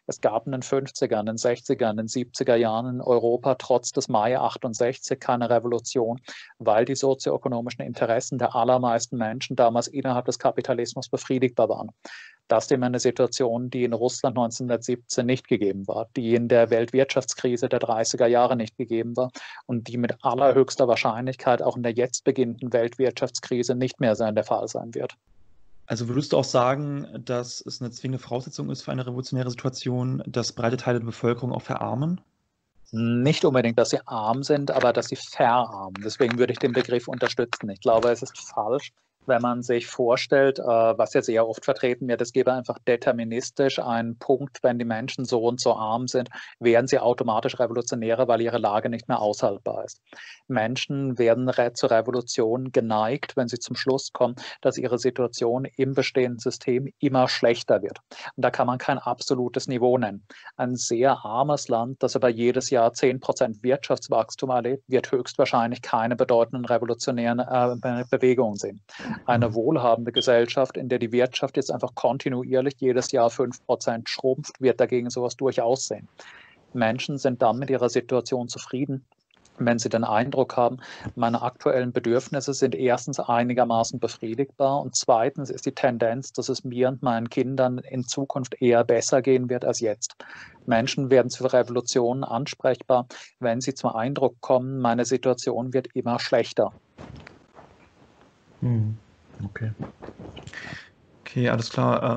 Es gab in den 50er, in den 60er, in den 70er Jahren in Europa trotz des Mai 68 keine Revolution, weil die sozioökonomischen Interessen der allermeisten Menschen damals innerhalb des Kapitalismus befriedigbar waren. Das ist eben eine Situation, die in Russland 1917 nicht gegeben war, die in der Weltwirtschaftskrise der 30er Jahre nicht gegeben war und die mit allerhöchster Wahrscheinlichkeit auch in der jetzt beginnenden Weltwirtschaftskrise nicht mehr der Fall sein wird. Also würdest du auch sagen, dass es eine zwingende Voraussetzung ist für eine revolutionäre Situation, dass breite Teile der Bevölkerung auch verarmen? Nicht unbedingt, dass sie arm sind, aber dass sie verarmen. Deswegen würde ich den Begriff unterstützen. Ich glaube, es ist falsch, wenn man sich vorstellt, was ja sehr oft vertreten wird, es gäbe einfach deterministisch einen Punkt, wenn die Menschen so und so arm sind, werden sie automatisch Revolutionäre, weil ihre Lage nicht mehr aushaltbar ist. Menschen werden zur Revolution geneigt, wenn sie zum Schluss kommen, dass ihre Situation im bestehenden System immer schlechter wird. Und da kann man kein absolutes Niveau nennen. Ein sehr armes Land, das aber jedes Jahr 10% Wirtschaftswachstum erlebt, wird höchstwahrscheinlich keine bedeutenden revolutionären Bewegungen sehen. Eine wohlhabende Gesellschaft, in der die Wirtschaft jetzt einfach kontinuierlich jedes Jahr 5% schrumpft, wird dagegen sowas durchaus sehen. Menschen sind dann mit ihrer Situation zufrieden, wenn sie den Eindruck haben, meine aktuellen Bedürfnisse sind erstens einigermaßen befriedigbar und zweitens ist die Tendenz, dass es mir und meinen Kindern in Zukunft eher besser gehen wird als jetzt. Menschen werden für Revolutionen ansprechbar, wenn sie zum Eindruck kommen, meine Situation wird immer schlechter. Okay. Okay, alles klar.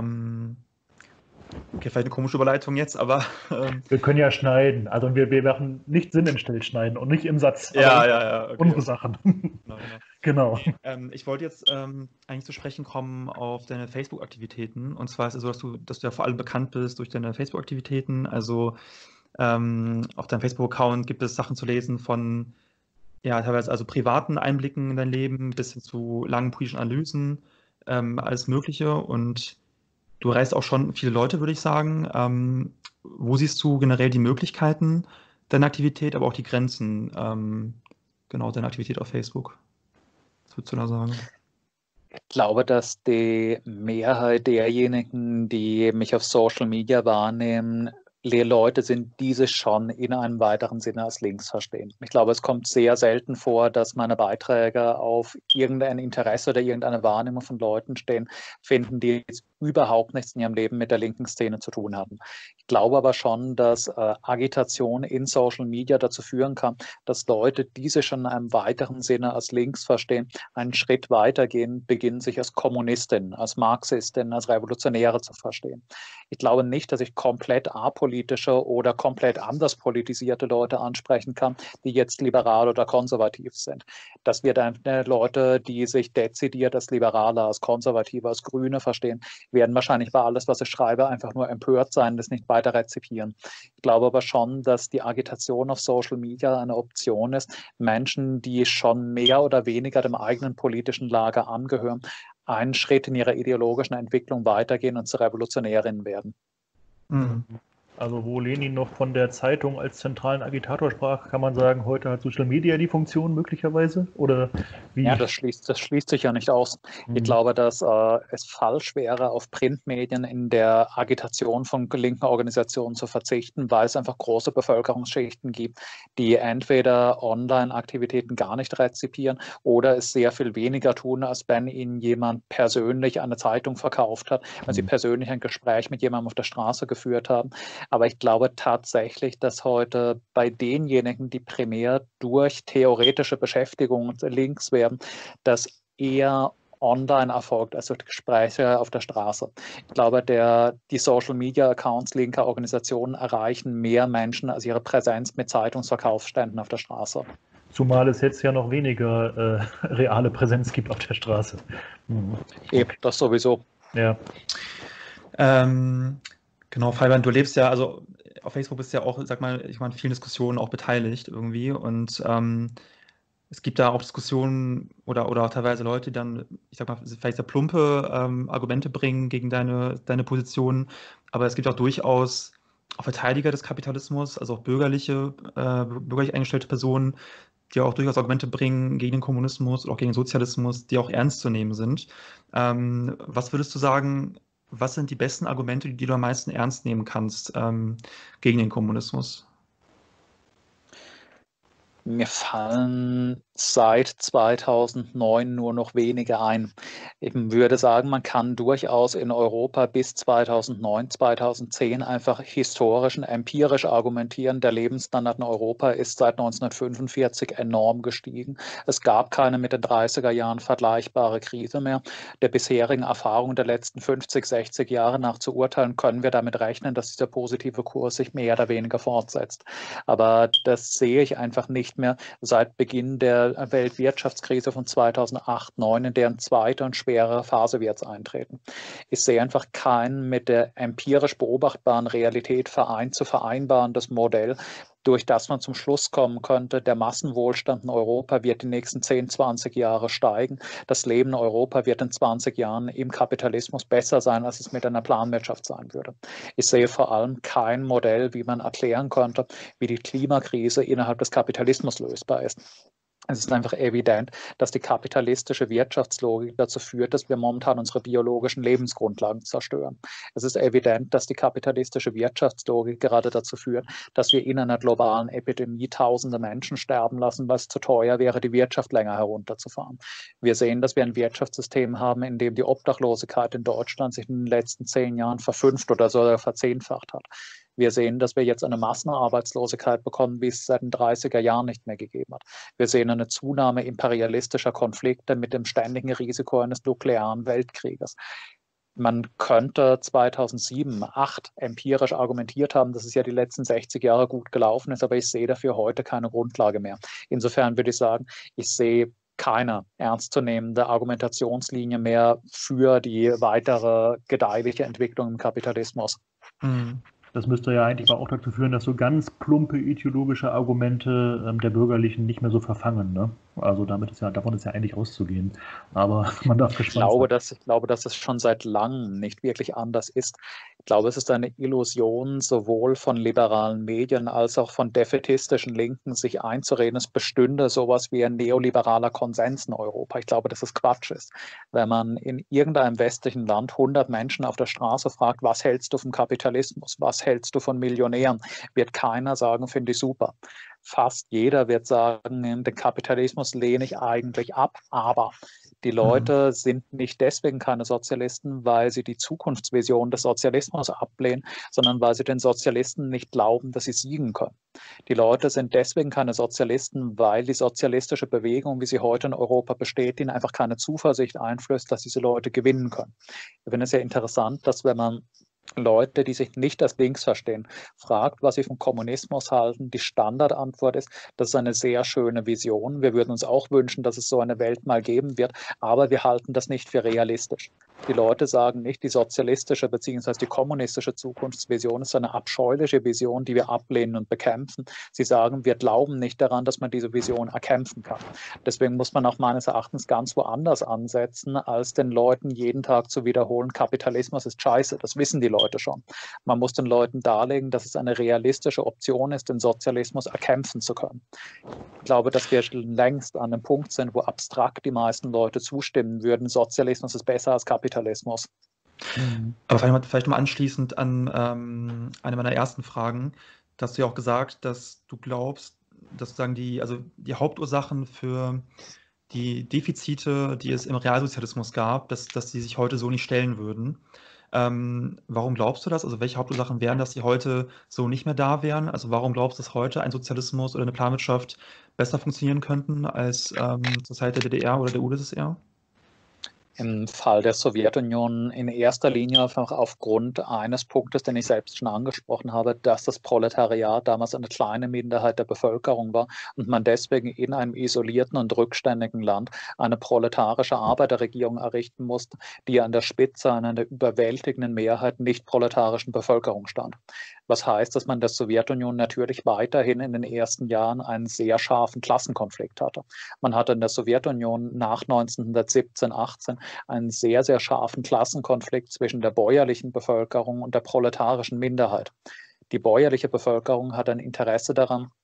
Okay, vielleicht eine komische Überleitung jetzt, aber Wir können ja schneiden. Also wir machen nicht sinnentstellt schneiden und nicht im Satz. ja, okay. Unsere Sachen. Genau. Ich wollte jetzt eigentlich zu sprechen kommen auf deine Facebook-Aktivitäten. Und zwar ist es so, dass du ja vor allem bekannt bist durch deine Facebook-Aktivitäten. Also auf deinem Facebook-Account gibt es Sachen zu lesen von teilweise also privaten Einblicken in dein Leben bis hin zu langen politischen Analysen, alles Mögliche. Und du erreichst auch schon viele Leute, würde ich sagen. Wo siehst du generell die Möglichkeiten deiner Aktivität, aber auch die Grenzen deiner Aktivität auf Facebook? Was würdest du da sagen? Ich glaube, dass die Mehrheit derjenigen, die mich auf Social Media wahrnehmen, Leute sind, die sich schon in einem weiteren Sinne als links verstehen. Ich glaube, es kommt sehr selten vor, dass meine Beiträge auf irgendein Interesse oder irgendeine Wahrnehmung von Leuten stehen, finden, die überhaupt nichts in ihrem Leben mit der linken Szene zu tun haben. Ich glaube aber schon, dass Agitation in Social Media dazu führen kann, dass Leute, die sich schon in einem weiteren Sinne als links verstehen, einen Schritt weitergehen, beginnen sich als Kommunistin, als Marxistin, als Revolutionäre zu verstehen. Ich glaube nicht, dass ich komplett apolitische oder komplett anders politisierte Leute ansprechen kann, die jetzt liberal oder konservativ sind. Das wird einfach Leute, die sich dezidiert als Liberaler, als Konservative, als Grüne verstehen, werden wahrscheinlich bei alles, was ich schreibe, einfach nur empört sein, das nicht weiter rezipieren. Ich glaube aber schon, dass die Agitation auf Social Media eine Option ist, Menschen, die schon mehr oder weniger dem eigenen politischen Lager angehören, einen Schritt in ihrer ideologischen Entwicklung weitergehen und zu Revolutionärinnen werden. Also wo Lenin noch von der Zeitung als zentralen Agitator sprach, kann man sagen, heute hat Social Media die Funktion möglicherweise? Oder wie? Ja, das schließt sich ja nicht aus. Ich glaube, dass es falsch wäre, auf Printmedien in der Agitation von linken Organisationen zu verzichten, weil es einfach große Bevölkerungsschichten gibt, die entweder Online-Aktivitäten gar nicht rezipieren oder es sehr viel weniger tun, als wenn ihnen jemand persönlich eine Zeitung verkauft hat, wenn sie persönlich ein Gespräch mit jemandem auf der Straße geführt haben. Aber ich glaube tatsächlich, dass heute bei denjenigen, die primär durch theoretische Beschäftigung links werden, das eher online erfolgt als durch Gespräche auf der Straße. Ich glaube, die Social-Media-Accounts linker Organisationen erreichen mehr Menschen als ihre Präsenz mit Zeitungsverkaufsständen auf der Straße. Zumal es jetzt ja noch weniger reale Präsenz gibt auf der Straße. Eben, das sowieso. Ja. Genau, Fabian, du lebst ja, also auf Facebook bist du ja auch, sag mal, ich meine, vielen Diskussionen auch beteiligt irgendwie und es gibt da auch Diskussionen oder auch teilweise Leute, die dann, ich sag mal, vielleicht sehr plumpe Argumente bringen gegen deine Position, aber es gibt auch durchaus auch Verteidiger des Kapitalismus, also auch bürgerlich eingestellte Personen, die auch durchaus Argumente bringen gegen den Kommunismus oder auch gegen den Sozialismus, die auch ernst zu nehmen sind. Was würdest du sagen, was sind die besten Argumente, die du am meisten ernst nehmen kannst gegen den Kommunismus? Mir fallen seit 2009 nur noch wenige ein. Ich würde sagen, man kann durchaus in Europa bis 2009, 2010 einfach historisch und empirisch argumentieren. Der Lebensstandard in Europa ist seit 1945 enorm gestiegen. Es gab keine mit den 30er Jahren vergleichbare Krise mehr. Der bisherigen Erfahrung der letzten 50, 60 Jahre nach zu urteilen, können wir damit rechnen, dass dieser positive Kurs sich mehr oder weniger fortsetzt. Aber das sehe ich einfach nicht mehr seit Beginn der Weltwirtschaftskrise von 2008, 2009, in deren zweite und schwere Phase wir jetzt eintreten. Ich sehe einfach kein mit der empirisch beobachtbaren Realität zu vereinbarendes Modell, durch das man zum Schluss kommen könnte, der Massenwohlstand in Europa wird die nächsten 10, 20 Jahre steigen. Das Leben in Europa wird in 20 Jahren im Kapitalismus besser sein, als es mit einer Planwirtschaft sein würde. Ich sehe vor allem kein Modell, wie man erklären könnte, wie die Klimakrise innerhalb des Kapitalismus lösbar ist. Es ist einfach evident, dass die kapitalistische Wirtschaftslogik dazu führt, dass wir momentan unsere biologischen Lebensgrundlagen zerstören. Es ist evident, dass die kapitalistische Wirtschaftslogik gerade dazu führt, dass wir in einer globalen Epidemie tausende Menschen sterben lassen, weil es zu teuer wäre, die Wirtschaft länger herunterzufahren. Wir sehen, dass wir ein Wirtschaftssystem haben, in dem die Obdachlosigkeit in Deutschland sich in den letzten 10 Jahren verfünft oder sogar verzehnfacht hat. Wir sehen, dass wir jetzt eine Massenarbeitslosigkeit bekommen, wie es seit den 30er Jahren nicht mehr gegeben hat. Wir sehen eine Zunahme imperialistischer Konflikte mit dem ständigen Risiko eines nuklearen Weltkrieges. Man könnte 2007, 2008 empirisch argumentiert haben, dass es ja die letzten 60 Jahre gut gelaufen ist, aber ich sehe dafür heute keine Grundlage mehr. Insofern würde ich sagen, ich sehe keine ernstzunehmende Argumentationslinie mehr für die weitere gedeihliche Entwicklung im Kapitalismus. Das müsste ja eigentlich auch dazu führen, dass so ganz plumpe ideologische Argumente der Bürgerlichen nicht mehr so verfangen. Ne? Also davon ist ja eigentlich auszugehen. Aber man darf gespannt sein. Ich glaube, dass es schon seit langem nicht wirklich anders ist. Ich glaube, es ist eine Illusion, sowohl von liberalen Medien als auch von defätistischen Linken, sich einzureden, es bestünde sowas wie ein neoliberaler Konsens in Europa. Ich glaube, dass es Quatsch ist. Wenn man in irgendeinem westlichen Land 100 Menschen auf der Straße fragt, was hältst du vom Kapitalismus, was hältst du von Millionären, wird keiner sagen, finde ich super. Fast jeder wird sagen, den Kapitalismus lehne ich eigentlich ab, aber die Leute sind nicht deswegen keine Sozialisten, weil sie die Zukunftsvision des Sozialismus ablehnen, sondern weil sie den Sozialisten nicht glauben, dass sie siegen können. Die Leute sind deswegen keine Sozialisten, weil die sozialistische Bewegung, wie sie heute in Europa besteht, ihnen einfach keine Zuversicht einflößt, dass diese Leute gewinnen können. Ich finde es sehr interessant, dass wenn man Leute, die sich nicht als links verstehen, fragt, was sie vom Kommunismus halten. Die Standardantwort ist, das ist eine sehr schöne Vision. Wir würden uns auch wünschen, dass es so eine Welt mal geben wird, aber wir halten das nicht für realistisch. Die Leute sagen nicht, die sozialistische bzw. die kommunistische Zukunftsvision ist eine abscheuliche Vision, die wir ablehnen und bekämpfen. Sie sagen, wir glauben nicht daran, dass man diese Vision erkämpfen kann. Deswegen muss man auch meines Erachtens ganz woanders ansetzen, als den Leuten jeden Tag zu wiederholen, Kapitalismus ist scheiße. Das wissen die Leute schon. Man muss den Leuten darlegen, dass es eine realistische Option ist, den Sozialismus erkämpfen zu können. Ich glaube, dass wir längst an einem Punkt sind, wo abstrakt die meisten Leute zustimmen würden, Sozialismus ist besser als Kapitalismus. Aber vielleicht mal anschließend an eine meiner ersten Fragen, da hast du ja auch gesagt, dass du glaubst, dass sozusagen die Hauptursachen für die Defizite, die es im Realsozialismus gab, dass die sich heute so nicht stellen würden. Warum glaubst du das? Also welche Hauptursachen wären, dass die heute so nicht mehr da wären? Also warum glaubst du, dass heute ein Sozialismus oder eine Planwirtschaft besser funktionieren könnten als zur Zeit der DDR oder der UdSSR? Im Fall der Sowjetunion in erster Linie einfach aufgrund eines Punktes, den ich selbst schon angesprochen habe, dass das Proletariat damals eine kleine Minderheit der Bevölkerung war und man deswegen in einem isolierten und rückständigen Land eine proletarische Arbeiterregierung errichten musste, die an der Spitze einer überwältigenden Mehrheit nicht proletarischen Bevölkerung stand. Was heißt, dass man der Sowjetunion natürlich weiterhin in den ersten Jahren einen sehr scharfen Klassenkonflikt hatte. Man hatte in der Sowjetunion nach 1917, 18 einen sehr, sehr scharfen Klassenkonflikt zwischen der bäuerlichen Bevölkerung und der proletarischen Minderheit. Die bäuerliche Bevölkerung hat ein Interesse daran,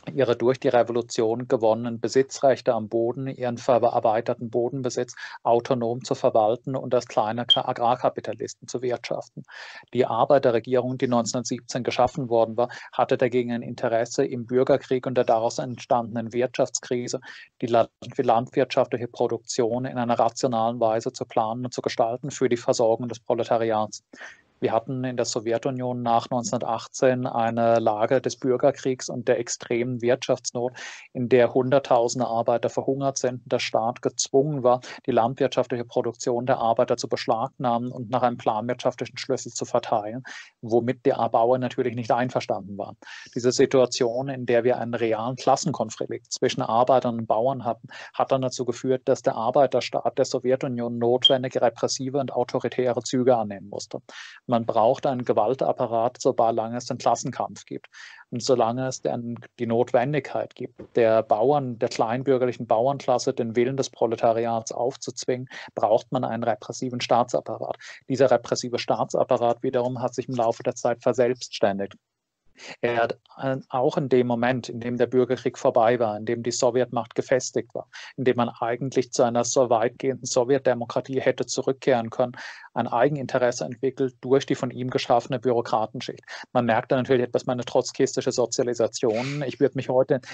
ihre durch die Revolution gewonnenen Besitzrechte am Boden, ihren verarbeiteten Bodenbesitz autonom zu verwalten und als kleine Agrarkapitalisten zu wirtschaften. Die Arbeiterregierung, die 1917 geschaffen worden war, hatte dagegen ein Interesse im Bürgerkrieg und der daraus entstandenen Wirtschaftskrise, die landwirtschaftliche Produktion in einer rationalen Weise zu planen und zu gestalten für die Versorgung des Proletariats. Wir hatten in der Sowjetunion nach 1918 eine Lage des Bürgerkriegs und der extremen Wirtschaftsnot, in der Hunderttausende Arbeiter verhungert sind, der Staat gezwungen war, die landwirtschaftliche Produktion der Arbeiter zu beschlagnahmen und nach einem planwirtschaftlichen Schlüssel zu verteilen, womit die Bauern natürlich nicht einverstanden waren. Diese Situation, in der wir einen realen Klassenkonflikt zwischen Arbeitern und Bauern hatten, hat dann dazu geführt, dass der Arbeiterstaat der Sowjetunion notwendige repressive und autoritäre Züge annehmen musste. Man braucht einen Gewaltapparat, solange es den Klassenkampf gibt. Und solange es die Notwendigkeit gibt, der kleinbürgerlichen Bauernklasse den Willen des Proletariats aufzuzwingen, braucht man einen repressiven Staatsapparat. Dieser repressive Staatsapparat wiederum hat sich im Laufe der Zeit verselbstständigt. Er hat auch in dem Moment, in dem der Bürgerkrieg vorbei war, in dem die Sowjetmacht gefestigt war, in dem man eigentlich zu einer so weitgehenden Sowjetdemokratie hätte zurückkehren können, ein Eigeninteresse entwickelt durch die von ihm geschaffene Bürokratenschicht. Man merkt dann natürlich etwas meine trotzkistische Sozialisation. Ich würde mich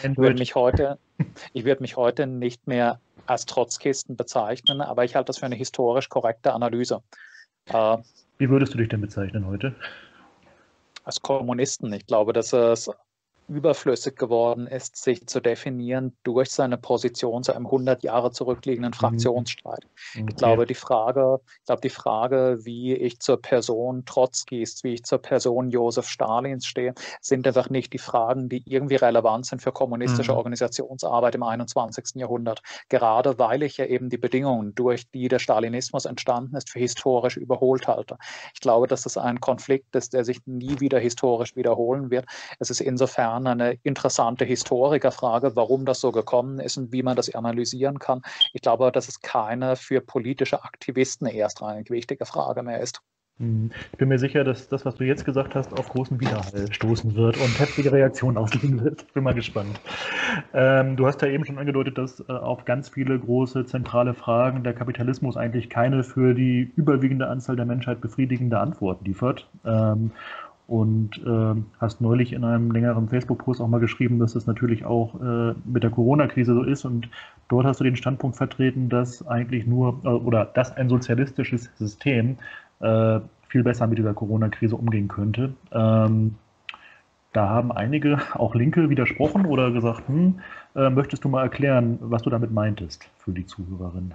heute nicht mehr als Trotzkisten bezeichnen, aber ich halte das für eine historisch korrekte Analyse. Wie würdest du dich denn bezeichnen heute? Als Kommunisten. Ich glaube, dass es überflüssig geworden ist, sich zu definieren durch seine Position zu einem 100 Jahre zurückliegenden Fraktionsstreit. Ich glaube, die Frage, wie ich zur Person Trotzkis, wie ich zur Person Josef Stalins stehe, sind einfach nicht die Fragen, die irgendwie relevant sind für kommunistische Organisationsarbeit im 21. Jahrhundert. Gerade weil ich ja eben die Bedingungen, durch die der Stalinismus entstanden ist, für historisch überholt halte. Ich glaube, dass das ein Konflikt ist, der sich nie wieder historisch wiederholen wird. Es ist insofern eine interessante Historikerfrage, warum das so gekommen ist und wie man das analysieren kann. Ich glaube, dass es keine für politische Aktivisten erstrangig wichtige Frage mehr ist. Ich bin mir sicher, dass das, was du jetzt gesagt hast, auf großen Widerhall stoßen wird und heftige Reaktionen auslösen wird. Bin mal gespannt. Du hast ja eben schon angedeutet, dass auf ganz viele große zentrale Fragen der Kapitalismus eigentlich keine für die überwiegende Anzahl der Menschheit befriedigende Antwort liefert. Und hast neulich in einem längeren Facebook-Post auch mal geschrieben, dass das natürlich auch mit der Corona-Krise so ist. Und dort hast du den Standpunkt vertreten, dass eigentlich dass ein sozialistisches System viel besser mit dieser Corona-Krise umgehen könnte. Da haben einige, auch Linke, widersprochen oder gesagt, möchtest du mal erklären, was du damit meintest für die Zuhörerin?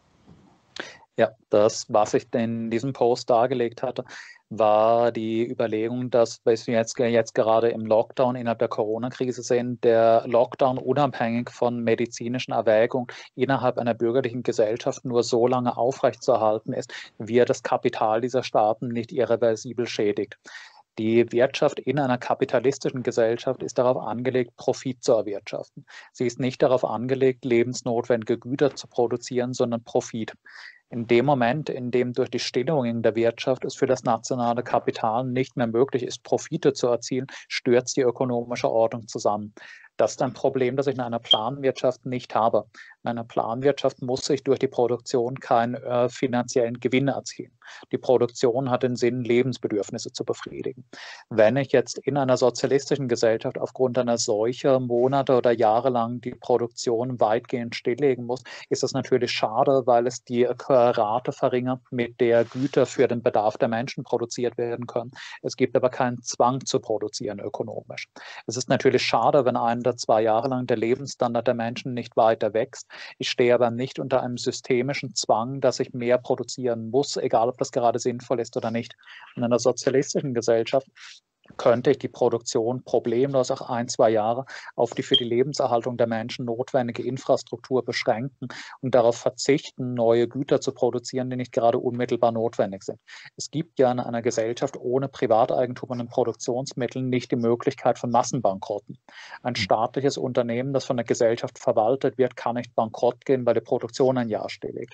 Ja, das, was ich in diesem Post dargelegt hatte, war die Überlegung, dass wir jetzt gerade im Lockdown innerhalb der Corona-Krise sehen, der Lockdown unabhängig von medizinischen Erwägungen innerhalb einer bürgerlichen Gesellschaft nur so lange aufrechtzuerhalten ist, wie er das Kapital dieser Staaten nicht irreversibel schädigt. Die Wirtschaft in einer kapitalistischen Gesellschaft ist darauf angelegt, Profit zu erwirtschaften. Sie ist nicht darauf angelegt, lebensnotwendige Güter zu produzieren, sondern Profit. In dem Moment, in dem durch die Stillung der Wirtschaft es für das nationale Kapital nicht mehr möglich ist, Profite zu erzielen, stürzt die ökonomische Ordnung zusammen. Das ist ein Problem, das ich in einer Planwirtschaft nicht habe. In einer Planwirtschaft muss ich durch die Produktion keinen finanziellen Gewinn erzielen. Die Produktion hat den Sinn, Lebensbedürfnisse zu befriedigen. Wenn ich jetzt in einer sozialistischen Gesellschaft aufgrund einer Seuche Monate oder Jahre lang die Produktion weitgehend stilllegen muss, ist das natürlich schade, weil es die Rate verringert, mit der Güter für den Bedarf der Menschen produziert werden können. Es gibt aber keinen Zwang zu produzieren ökonomisch. Es ist natürlich schade, wenn 1 oder 2 Jahre lang der Lebensstandard der Menschen nicht weiter wächst. Ich stehe aber nicht unter einem systemischen Zwang, dass ich mehr produzieren muss, egal ob das gerade sinnvoll ist oder nicht. In einer sozialistischen Gesellschaft könnte ich die Produktion problemlos auch 1, 2 Jahre auf die für die Lebenserhaltung der Menschen notwendige Infrastruktur beschränken und darauf verzichten, neue Güter zu produzieren, die nicht gerade unmittelbar notwendig sind. Es gibt ja in einer Gesellschaft ohne Privateigentum an den Produktionsmitteln nicht die Möglichkeit von Massenbankrotten. Ein staatliches Unternehmen, das von der Gesellschaft verwaltet wird, kann nicht bankrott gehen, weil die Produktion ein Jahr stilllegt.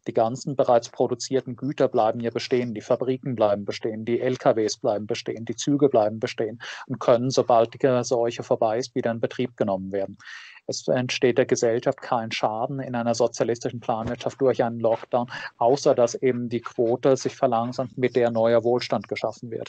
Die ganzen bereits produzierten Güter bleiben ja bestehen, die Fabriken bleiben bestehen, die LKWs bleiben bestehen, die Züge bleiben bestehen und können, sobald die Seuche vorbei ist, wieder in Betrieb genommen werden. Es entsteht der Gesellschaft kein Schaden in einer sozialistischen Planwirtschaft durch einen Lockdown, außer dass eben die Quote sich verlangsamt, mit der neuer Wohlstand geschaffen wird.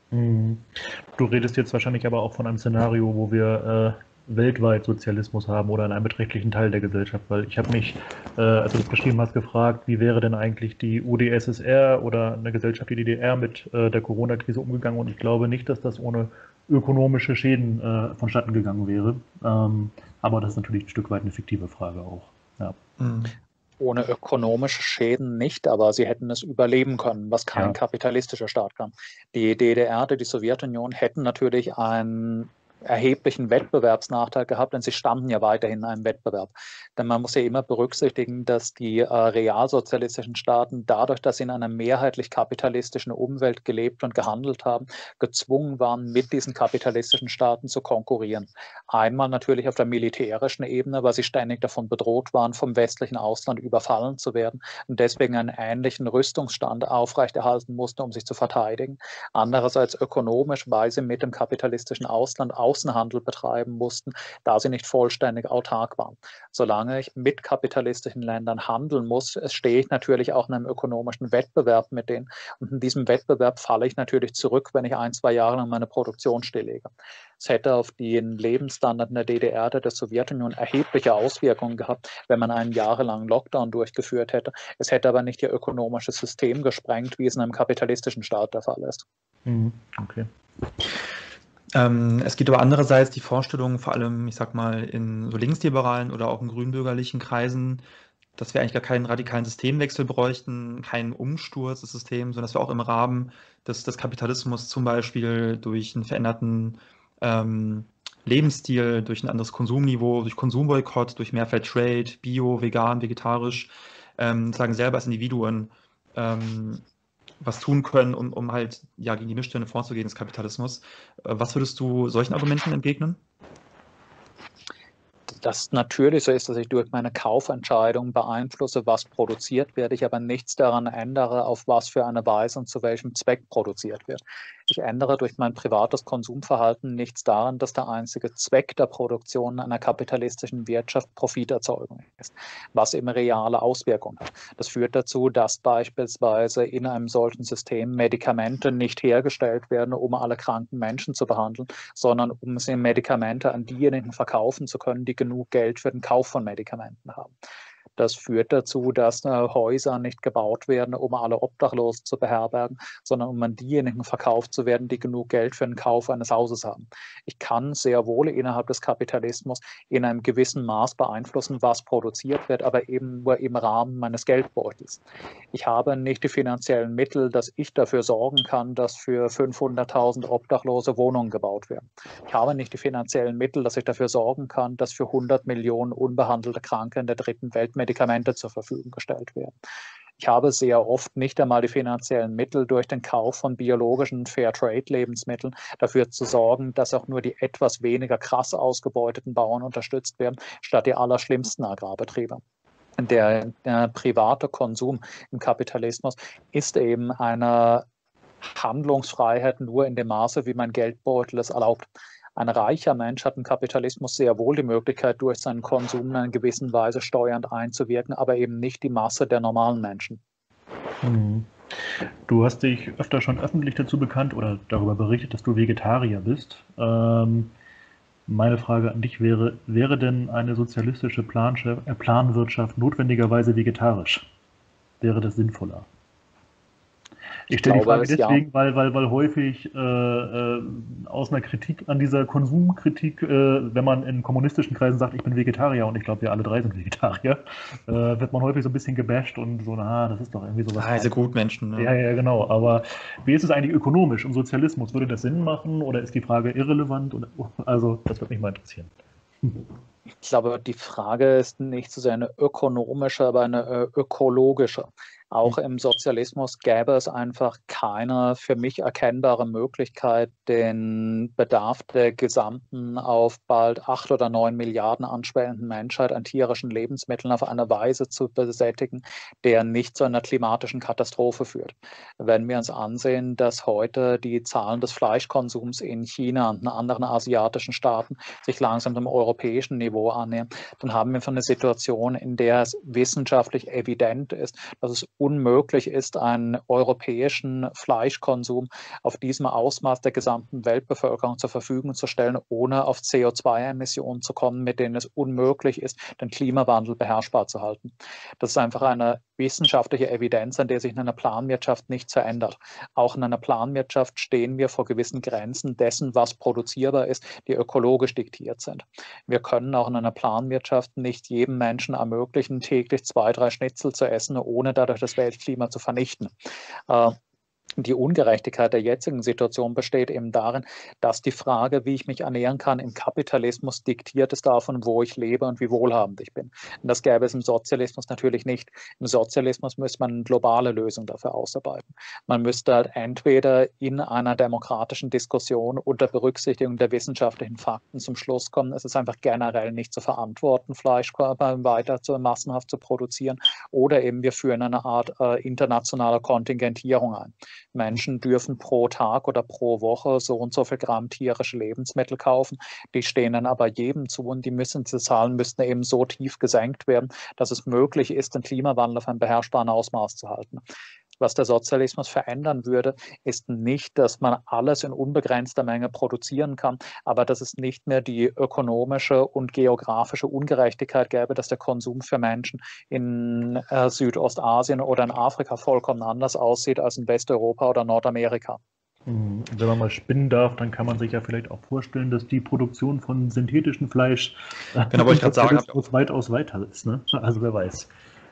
Du redest jetzt wahrscheinlich aber auch von einem Szenario, wo wir weltweit Sozialismus haben oder in einem beträchtlichen Teil der Gesellschaft, weil ich habe mich, als du das beschrieben hast, gefragt, wie wäre denn eigentlich die UdSSR oder eine Gesellschaft, die DDR mit der Corona-Krise umgegangen, und ich glaube nicht, dass das ohne ökonomische Schäden vonstatten gegangen wäre. Aber das ist natürlich ein Stück weit eine fiktive Frage auch. Ja. Ohne ökonomische Schäden nicht, aber sie hätten es überleben können, was kein kapitalistischer Staat kann. Die DDR, die Sowjetunion, hätten natürlich einen erheblichen Wettbewerbsnachteil gehabt, denn sie standen ja weiterhin in einem Wettbewerb. Denn man muss ja immer berücksichtigen, dass die realsozialistischen Staaten dadurch, dass sie in einer mehrheitlich kapitalistischen Umwelt gelebt und gehandelt haben, gezwungen waren, mit diesen kapitalistischen Staaten zu konkurrieren. Einmal natürlich auf der militärischen Ebene, weil sie ständig davon bedroht waren, vom westlichen Ausland überfallen zu werden und deswegen einen ähnlichen Rüstungsstand aufrechterhalten mussten, um sich zu verteidigen. Andererseits ökonomisch, weil sie mit dem kapitalistischen Ausland Außenhandel betreiben mussten, da sie nicht vollständig autark waren. Solange ich mit kapitalistischen Ländern handeln muss, stehe ich natürlich auch in einem ökonomischen Wettbewerb mit denen. Und in diesem Wettbewerb falle ich natürlich zurück, wenn ich 1-2 Jahre lang meine Produktion stilllege. Es hätte auf den Lebensstandard in der DDR, der Sowjetunion, erhebliche Auswirkungen gehabt, wenn man einen jahrelangen Lockdown durchgeführt hätte. Es hätte aber nicht ihr ökonomisches System gesprengt, wie es in einem kapitalistischen Staat der Fall ist. Okay. Es gibt aber andererseits die Vorstellung, vor allem, ich sag mal, in so linksliberalen oder auch in grünbürgerlichen Kreisen, dass wir eigentlich gar keinen radikalen Systemwechsel bräuchten, keinen Umsturz des Systems, sondern dass wir auch im Rahmen des Kapitalismus zum Beispiel durch einen veränderten Lebensstil, durch ein anderes Konsumniveau, durch Konsumboykott, durch mehr Fair Trade, Bio, vegan, vegetarisch, sagen selber als Individuen was tun können, um halt gegen die Missstände vorzugehen des Kapitalismus. Was würdest du solchen Argumenten entgegnen? Das natürlich so ist, dass ich durch meine Kaufentscheidung beeinflusse, was produziert wird, ich aber nichts daran ändere, auf was für eine Weise und zu welchem Zweck produziert wird. Ich ändere durch mein privates Konsumverhalten nichts daran, dass der einzige Zweck der Produktion einer kapitalistischen Wirtschaft Profiterzeugung ist, was eben reale Auswirkungen hat. Das führt dazu, dass beispielsweise in einem solchen System Medikamente nicht hergestellt werden, um alle kranken Menschen zu behandeln, sondern um sie Medikamente an diejenigen verkaufen zu können, die genug Geld für den Kauf von Medikamenten haben. Das führt dazu, dass Häuser nicht gebaut werden, um alle Obdachlosen zu beherbergen, sondern um an diejenigen verkauft zu werden, die genug Geld für den Kauf eines Hauses haben. Ich kann sehr wohl innerhalb des Kapitalismus in einem gewissen Maß beeinflussen, was produziert wird, aber eben nur im Rahmen meines Geldbeutels. Ich habe nicht die finanziellen Mittel, dass ich dafür sorgen kann, dass für 500.000 Obdachlose Wohnungen gebaut werden. Ich habe nicht die finanziellen Mittel, dass ich dafür sorgen kann, dass für 100 Millionen unbehandelte Kranke in der dritten Welt Medikamente zur Verfügung gestellt werden. Ich habe sehr oft nicht einmal die finanziellen Mittel, durch den Kauf von biologischen Fairtrade-Lebensmitteln dafür zu sorgen, dass auch nur die etwas weniger krass ausgebeuteten Bauern unterstützt werden, statt die allerschlimmsten Agrarbetriebe. Der private Konsum im Kapitalismus ist eben eine Handlungsfreiheit nur in dem Maße, wie mein Geldbeutel es erlaubt. Ein reicher Mensch hat im Kapitalismus sehr wohl die Möglichkeit, durch seinen Konsum in einer gewissen Weise steuernd einzuwirken, aber eben nicht die Masse der normalen Menschen. Du hast dich öfter schon öffentlich dazu bekannt oder darüber berichtet, dass du Vegetarier bist. Meine Frage an dich wäre denn eine sozialistische Planwirtschaft notwendigerweise vegetarisch? Wäre das sinnvoller? Ich stelle die Frage deswegen, weil häufig aus einer Kritik an dieser Konsumkritik, wenn man in kommunistischen Kreisen sagt, ich bin Vegetarier, und ich glaube, wir alle drei sind Vegetarier, wird man häufig so ein bisschen gebasht und so, das ist doch irgendwie sowas. Also gut, Menschen. Ne? Ja, genau. Aber wie ist es eigentlich ökonomisch im Sozialismus? Würde das Sinn machen oder ist die Frage irrelevant? Also, das würde mich mal interessieren. Ich glaube, die Frage ist nicht so sehr eine ökonomische, aber eine ökologische. Auch im Sozialismus gäbe es einfach keine für mich erkennbare Möglichkeit, den Bedarf der gesamten auf bald 8 oder 9 Milliarden anschwellenden Menschheit an tierischen Lebensmitteln auf eine Weise zu besättigen, der nicht zu einer klimatischen Katastrophe führt. Wenn wir uns ansehen, dass heute die Zahlen des Fleischkonsums in China und in anderen asiatischen Staaten sich langsam dem europäischen Niveau annähern, dann haben wir von einer Situation, in der es wissenschaftlich evident ist, dass es unmöglich ist, einen europäischen Fleischkonsum auf diesem Ausmaß der gesamten Weltbevölkerung zur Verfügung zu stellen, ohne auf CO2-Emissionen zu kommen, mit denen es unmöglich ist, den Klimawandel beherrschbar zu halten. Das ist einfach eine wissenschaftliche Evidenz, an der sich in einer Planwirtschaft nichts verändert. Auch in einer Planwirtschaft stehen wir vor gewissen Grenzen dessen, was produzierbar ist, die ökologisch diktiert sind. Wir können auch in einer Planwirtschaft nicht jedem Menschen ermöglichen, täglich 2, 3 Schnitzel zu essen, ohne dadurch das Weltklima zu vernichten. Die Ungerechtigkeit der jetzigen Situation besteht eben darin, dass die Frage, wie ich mich ernähren kann, im Kapitalismus diktiert ist davon, wo ich lebe und wie wohlhabend ich bin. Und das gäbe es im Sozialismus natürlich nicht. Im Sozialismus müsste man eine globale Lösung dafür ausarbeiten. Man müsste halt entweder in einer demokratischen Diskussion unter Berücksichtigung der wissenschaftlichen Fakten zum Schluss kommen, es ist einfach generell nicht zu verantworten, Fleischkörper weiter massenhaft zu produzieren, oder eben wir führen eine Art internationaler Kontingentierung ein. Menschen dürfen pro Tag oder pro Woche so und so viel Gramm tierische Lebensmittel kaufen. Die stehen dann aber jedem zu, und diese Zahlen müssten eben so tief gesenkt werden, dass es möglich ist, den Klimawandel auf einem beherrschbaren Ausmaß zu halten. Was der Sozialismus verändern würde, ist nicht, dass man alles in unbegrenzter Menge produzieren kann, aber dass es nicht mehr die ökonomische und geografische Ungerechtigkeit gäbe, dass der Konsum für Menschen in Südostasien oder in Afrika vollkommen anders aussieht als in Westeuropa oder Nordamerika. Wenn man mal spinnen darf, dann kann man sich ja vielleicht auch vorstellen, dass die Produktion von synthetischem Fleisch Genau, wollte ich gerade sagen, weitaus weiter ist. Ne? Also wer weiß.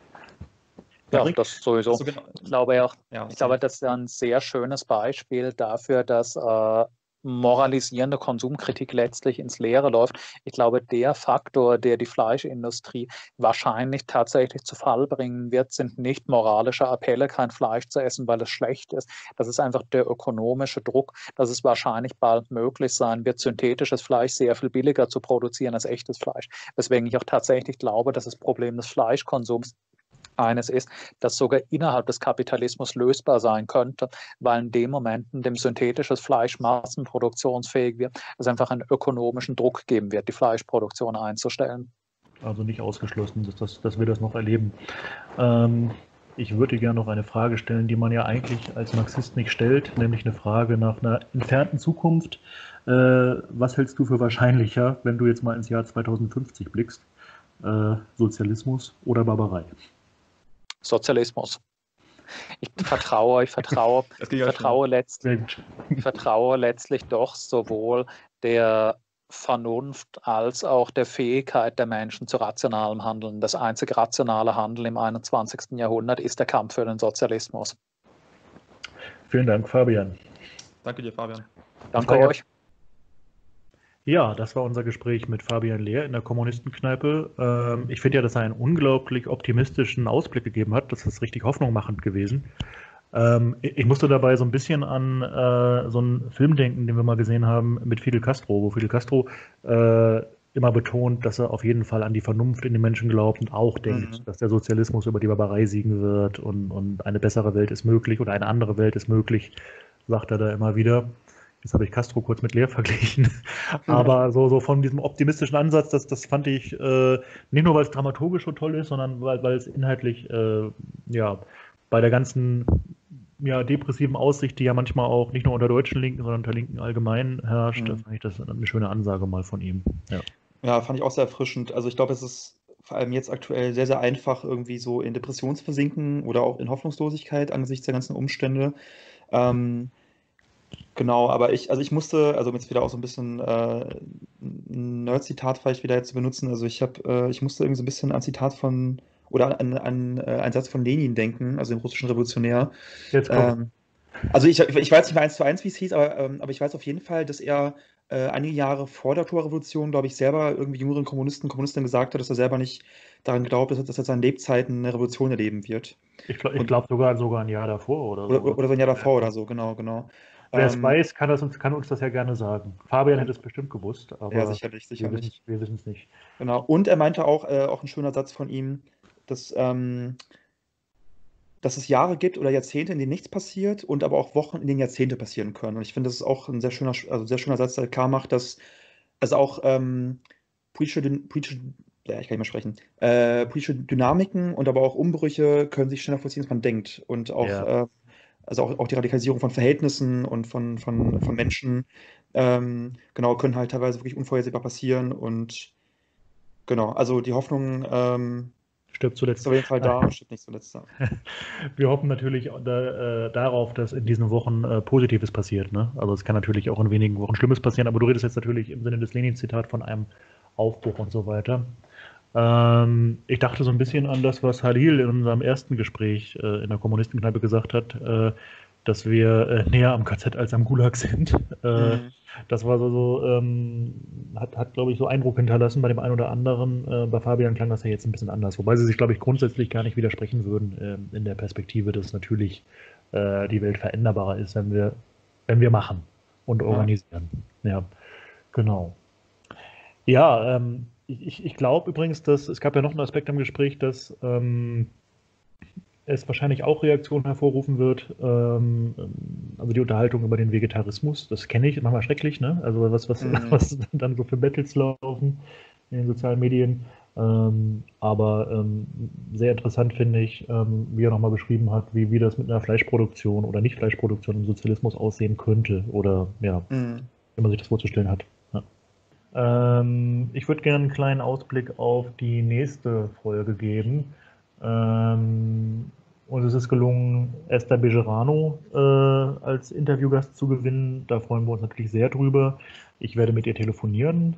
Ja, das sowieso. Also genau. Ich glaube auch, Ja, ich glaube, das ist ein sehr schönes Beispiel dafür, dass moralisierende Konsumkritik letztlich ins Leere läuft. Ich glaube, der Faktor, der die Fleischindustrie wahrscheinlich tatsächlich zu Fall bringen wird, sind nicht moralische Appelle, kein Fleisch zu essen, weil es schlecht ist. Das ist einfach der ökonomische Druck, dass es wahrscheinlich bald möglich sein wird, synthetisches Fleisch sehr viel billiger zu produzieren als echtes Fleisch. Weswegen ich auch tatsächlich glaube, dass das Problem des Fleischkonsums eines ist, das sogar innerhalb des Kapitalismus lösbar sein könnte, weil in dem Moment, in dem synthetisches Fleisch massenproduktionsfähig wird, es einfach einen ökonomischen Druck geben wird, die Fleischproduktion einzustellen. Also nicht ausgeschlossen, dass wir das noch erleben. Ich würde gerne noch eine Frage stellen, die man ja eigentlich als Marxist nicht stellt, nämlich eine Frage nach einer entfernten Zukunft. Was hältst du für wahrscheinlicher, wenn du jetzt mal ins Jahr 2050 blickst? Sozialismus oder Barbarei? Sozialismus. Ich vertraue letztlich doch sowohl der Vernunft als auch der Fähigkeit der Menschen zu rationalem Handeln. Das einzige rationale Handeln im 21. Jahrhundert ist der Kampf für den Sozialismus. Vielen Dank, Fabian. Danke dir, Fabian. Danke euch. Ja, das war unser Gespräch mit Fabian Lehr in der Kommunistenkneipe. Ich finde ja, dass er einen unglaublich optimistischen Ausblick gegeben hat. Das ist richtig hoffnungsmachend gewesen. Ich musste dabei so ein bisschen an so einen Film denken, den wir mal gesehen haben mit Fidel Castro, wo Fidel Castro immer betont, dass er auf jeden Fall an die Vernunft in den Menschen glaubt und auch denkt, dass der Sozialismus über die Barbarei siegen wird und eine bessere Welt ist möglich oder eine andere Welt ist möglich, sagt er da immer wieder. Jetzt habe ich Castro kurz mit Lehr verglichen. Aber so von diesem optimistischen Ansatz, das fand ich nicht nur, weil es dramaturgisch so toll ist, sondern weil es inhaltlich bei der ganzen depressiven Aussicht, die ja manchmal auch nicht nur unter deutschen Linken, sondern unter Linken allgemein herrscht, fand ich das eine schöne Ansage mal von ihm. Ja, fand ich auch sehr erfrischend. Also ich glaube, es ist vor allem jetzt aktuell sehr, sehr einfach, irgendwie so in Depressionsversinken oder auch in Hoffnungslosigkeit angesichts der ganzen Umstände. Genau, aber ich musste, also um jetzt wieder auch so ein bisschen ein Nerd-Zitat vielleicht wieder jetzt zu benutzen, also ich musste irgendwie so ein bisschen an Zitat von, oder an einen Satz von Lenin denken, also dem russischen Revolutionär. Jetzt kommt. Also ich weiß nicht mehr 1:1, wie es hieß, aber ich weiß auf jeden Fall, dass er einige Jahre vor der Oktoberrevolution, glaube ich, selber irgendwie jüngeren Kommunistinnen gesagt hat, dass er selber nicht daran glaubt, dass er seinen Lebzeiten eine Revolution erleben wird. Ich glaube Und, glaub sogar ein Jahr davor oder so. oder so ein Jahr davor oder so, genau, genau. Wer es weiß, kann uns das ja gerne sagen. Fabian hätte es bestimmt gewusst, Ja, aber sicherlich, wir sicherlich. wissen es nicht. Genau. Und er meinte auch ein schöner Satz von ihm, dass, dass es Jahre gibt oder Jahrzehnte, in denen nichts passiert und aber auch Wochen, in denen Jahrzehnte passieren können. Und ich finde, das ist auch ein sehr schöner Satz, der klar macht, dass also auch politische, ja, ich kann nicht mehr sprechen, politische Dynamiken und aber auch Umbrüche können sich schneller vollziehen, als man denkt. Und auch, Ja. also auch die Radikalisierung von Verhältnissen und von Menschen, genau, können halt teilweise wirklich unvorhersehbar passieren. Und genau, also die Hoffnung Stirbt ist zuletzt. auf jeden Fall da und stirbt nicht zuletzt da. Wir hoffen natürlich darauf, dass in diesen Wochen Positives passiert. Ne? Also es kann natürlich auch in wenigen Wochen Schlimmes passieren, aber du redest jetzt natürlich im Sinne des Lenin-Zitat von einem Aufbruch und so weiter. Ich dachte so ein bisschen an das, was Halil in unserem ersten Gespräch in der Kommunistenkneipe gesagt hat, dass wir näher am KZ als am Gulag sind. Das war hat glaube ich, so Eindruck hinterlassen bei dem einen oder anderen. Bei Fabian klang das ja jetzt ein bisschen anders, wobei sie sich, glaube ich, grundsätzlich gar nicht widersprechen würden in der Perspektive, dass natürlich die Welt veränderbarer ist, wenn wir machen und organisieren. Ja, genau. Ja, ich glaube übrigens, dass es gab ja noch einen Aspekt am Gespräch, dass es wahrscheinlich auch Reaktionen hervorrufen wird. Also die Unterhaltung über den Vegetarismus, das kenne ich, manchmal schrecklich, ne? Also was dann so für Battles laufen in den sozialen Medien. Aber sehr interessant finde ich, wie er nochmal beschrieben hat, wie das mit einer Fleischproduktion oder Nicht-Fleischproduktion im Sozialismus aussehen könnte oder ja, wie man sich das vorzustellen hat. Ja. Ich würde gerne einen kleinen Ausblick auf die nächste Folge geben. Uns ist es gelungen, Esther Bejerano als Interviewgast zu gewinnen. Da freuen wir uns natürlich sehr drüber. Ich werde mit ihr telefonieren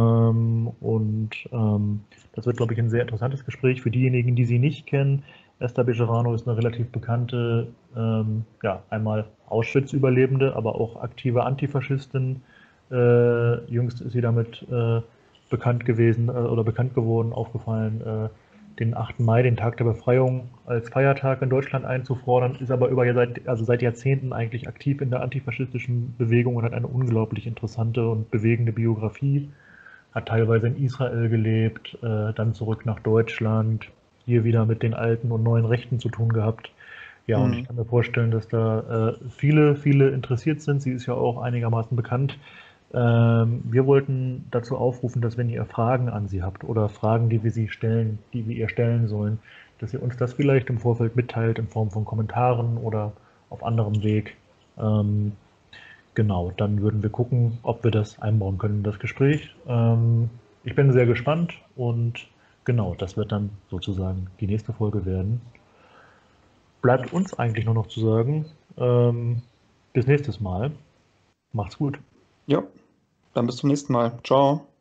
das wird, glaube ich, ein sehr interessantes Gespräch für diejenigen, die sie nicht kennen. Esther Bejerano ist eine relativ bekannte, einmal Auschwitz-Überlebende, aber auch aktive Antifaschistin. Jüngst ist sie damit bekannt gewesen oder bekannt geworden, aufgefallen, den 8. Mai, den Tag der Befreiung, als Feiertag in Deutschland einzufordern, ist aber seit Jahrzehnten eigentlich aktiv in der antifaschistischen Bewegung und hat eine unglaublich interessante und bewegende Biografie. Hat teilweise in Israel gelebt, dann zurück nach Deutschland, hier wieder mit den alten und neuen Rechten zu tun gehabt. Ja, und ich kann mir vorstellen, dass da viele interessiert sind. Sie ist ja auch einigermaßen bekannt. Wir wollten dazu aufrufen, dass wenn ihr Fragen an sie habt oder Fragen, die wir ihr stellen sollen, dass ihr uns das vielleicht im Vorfeld mitteilt in Form von Kommentaren oder auf anderem Weg. Genau, dann würden wir gucken, ob wir das einbauen können in das Gespräch. Ich bin sehr gespannt und genau, das wird dann sozusagen die nächste Folge werden. Bleibt uns eigentlich nur noch zu sagen, bis nächstes Mal. Macht's gut. Ja, dann bis zum nächsten Mal. Ciao.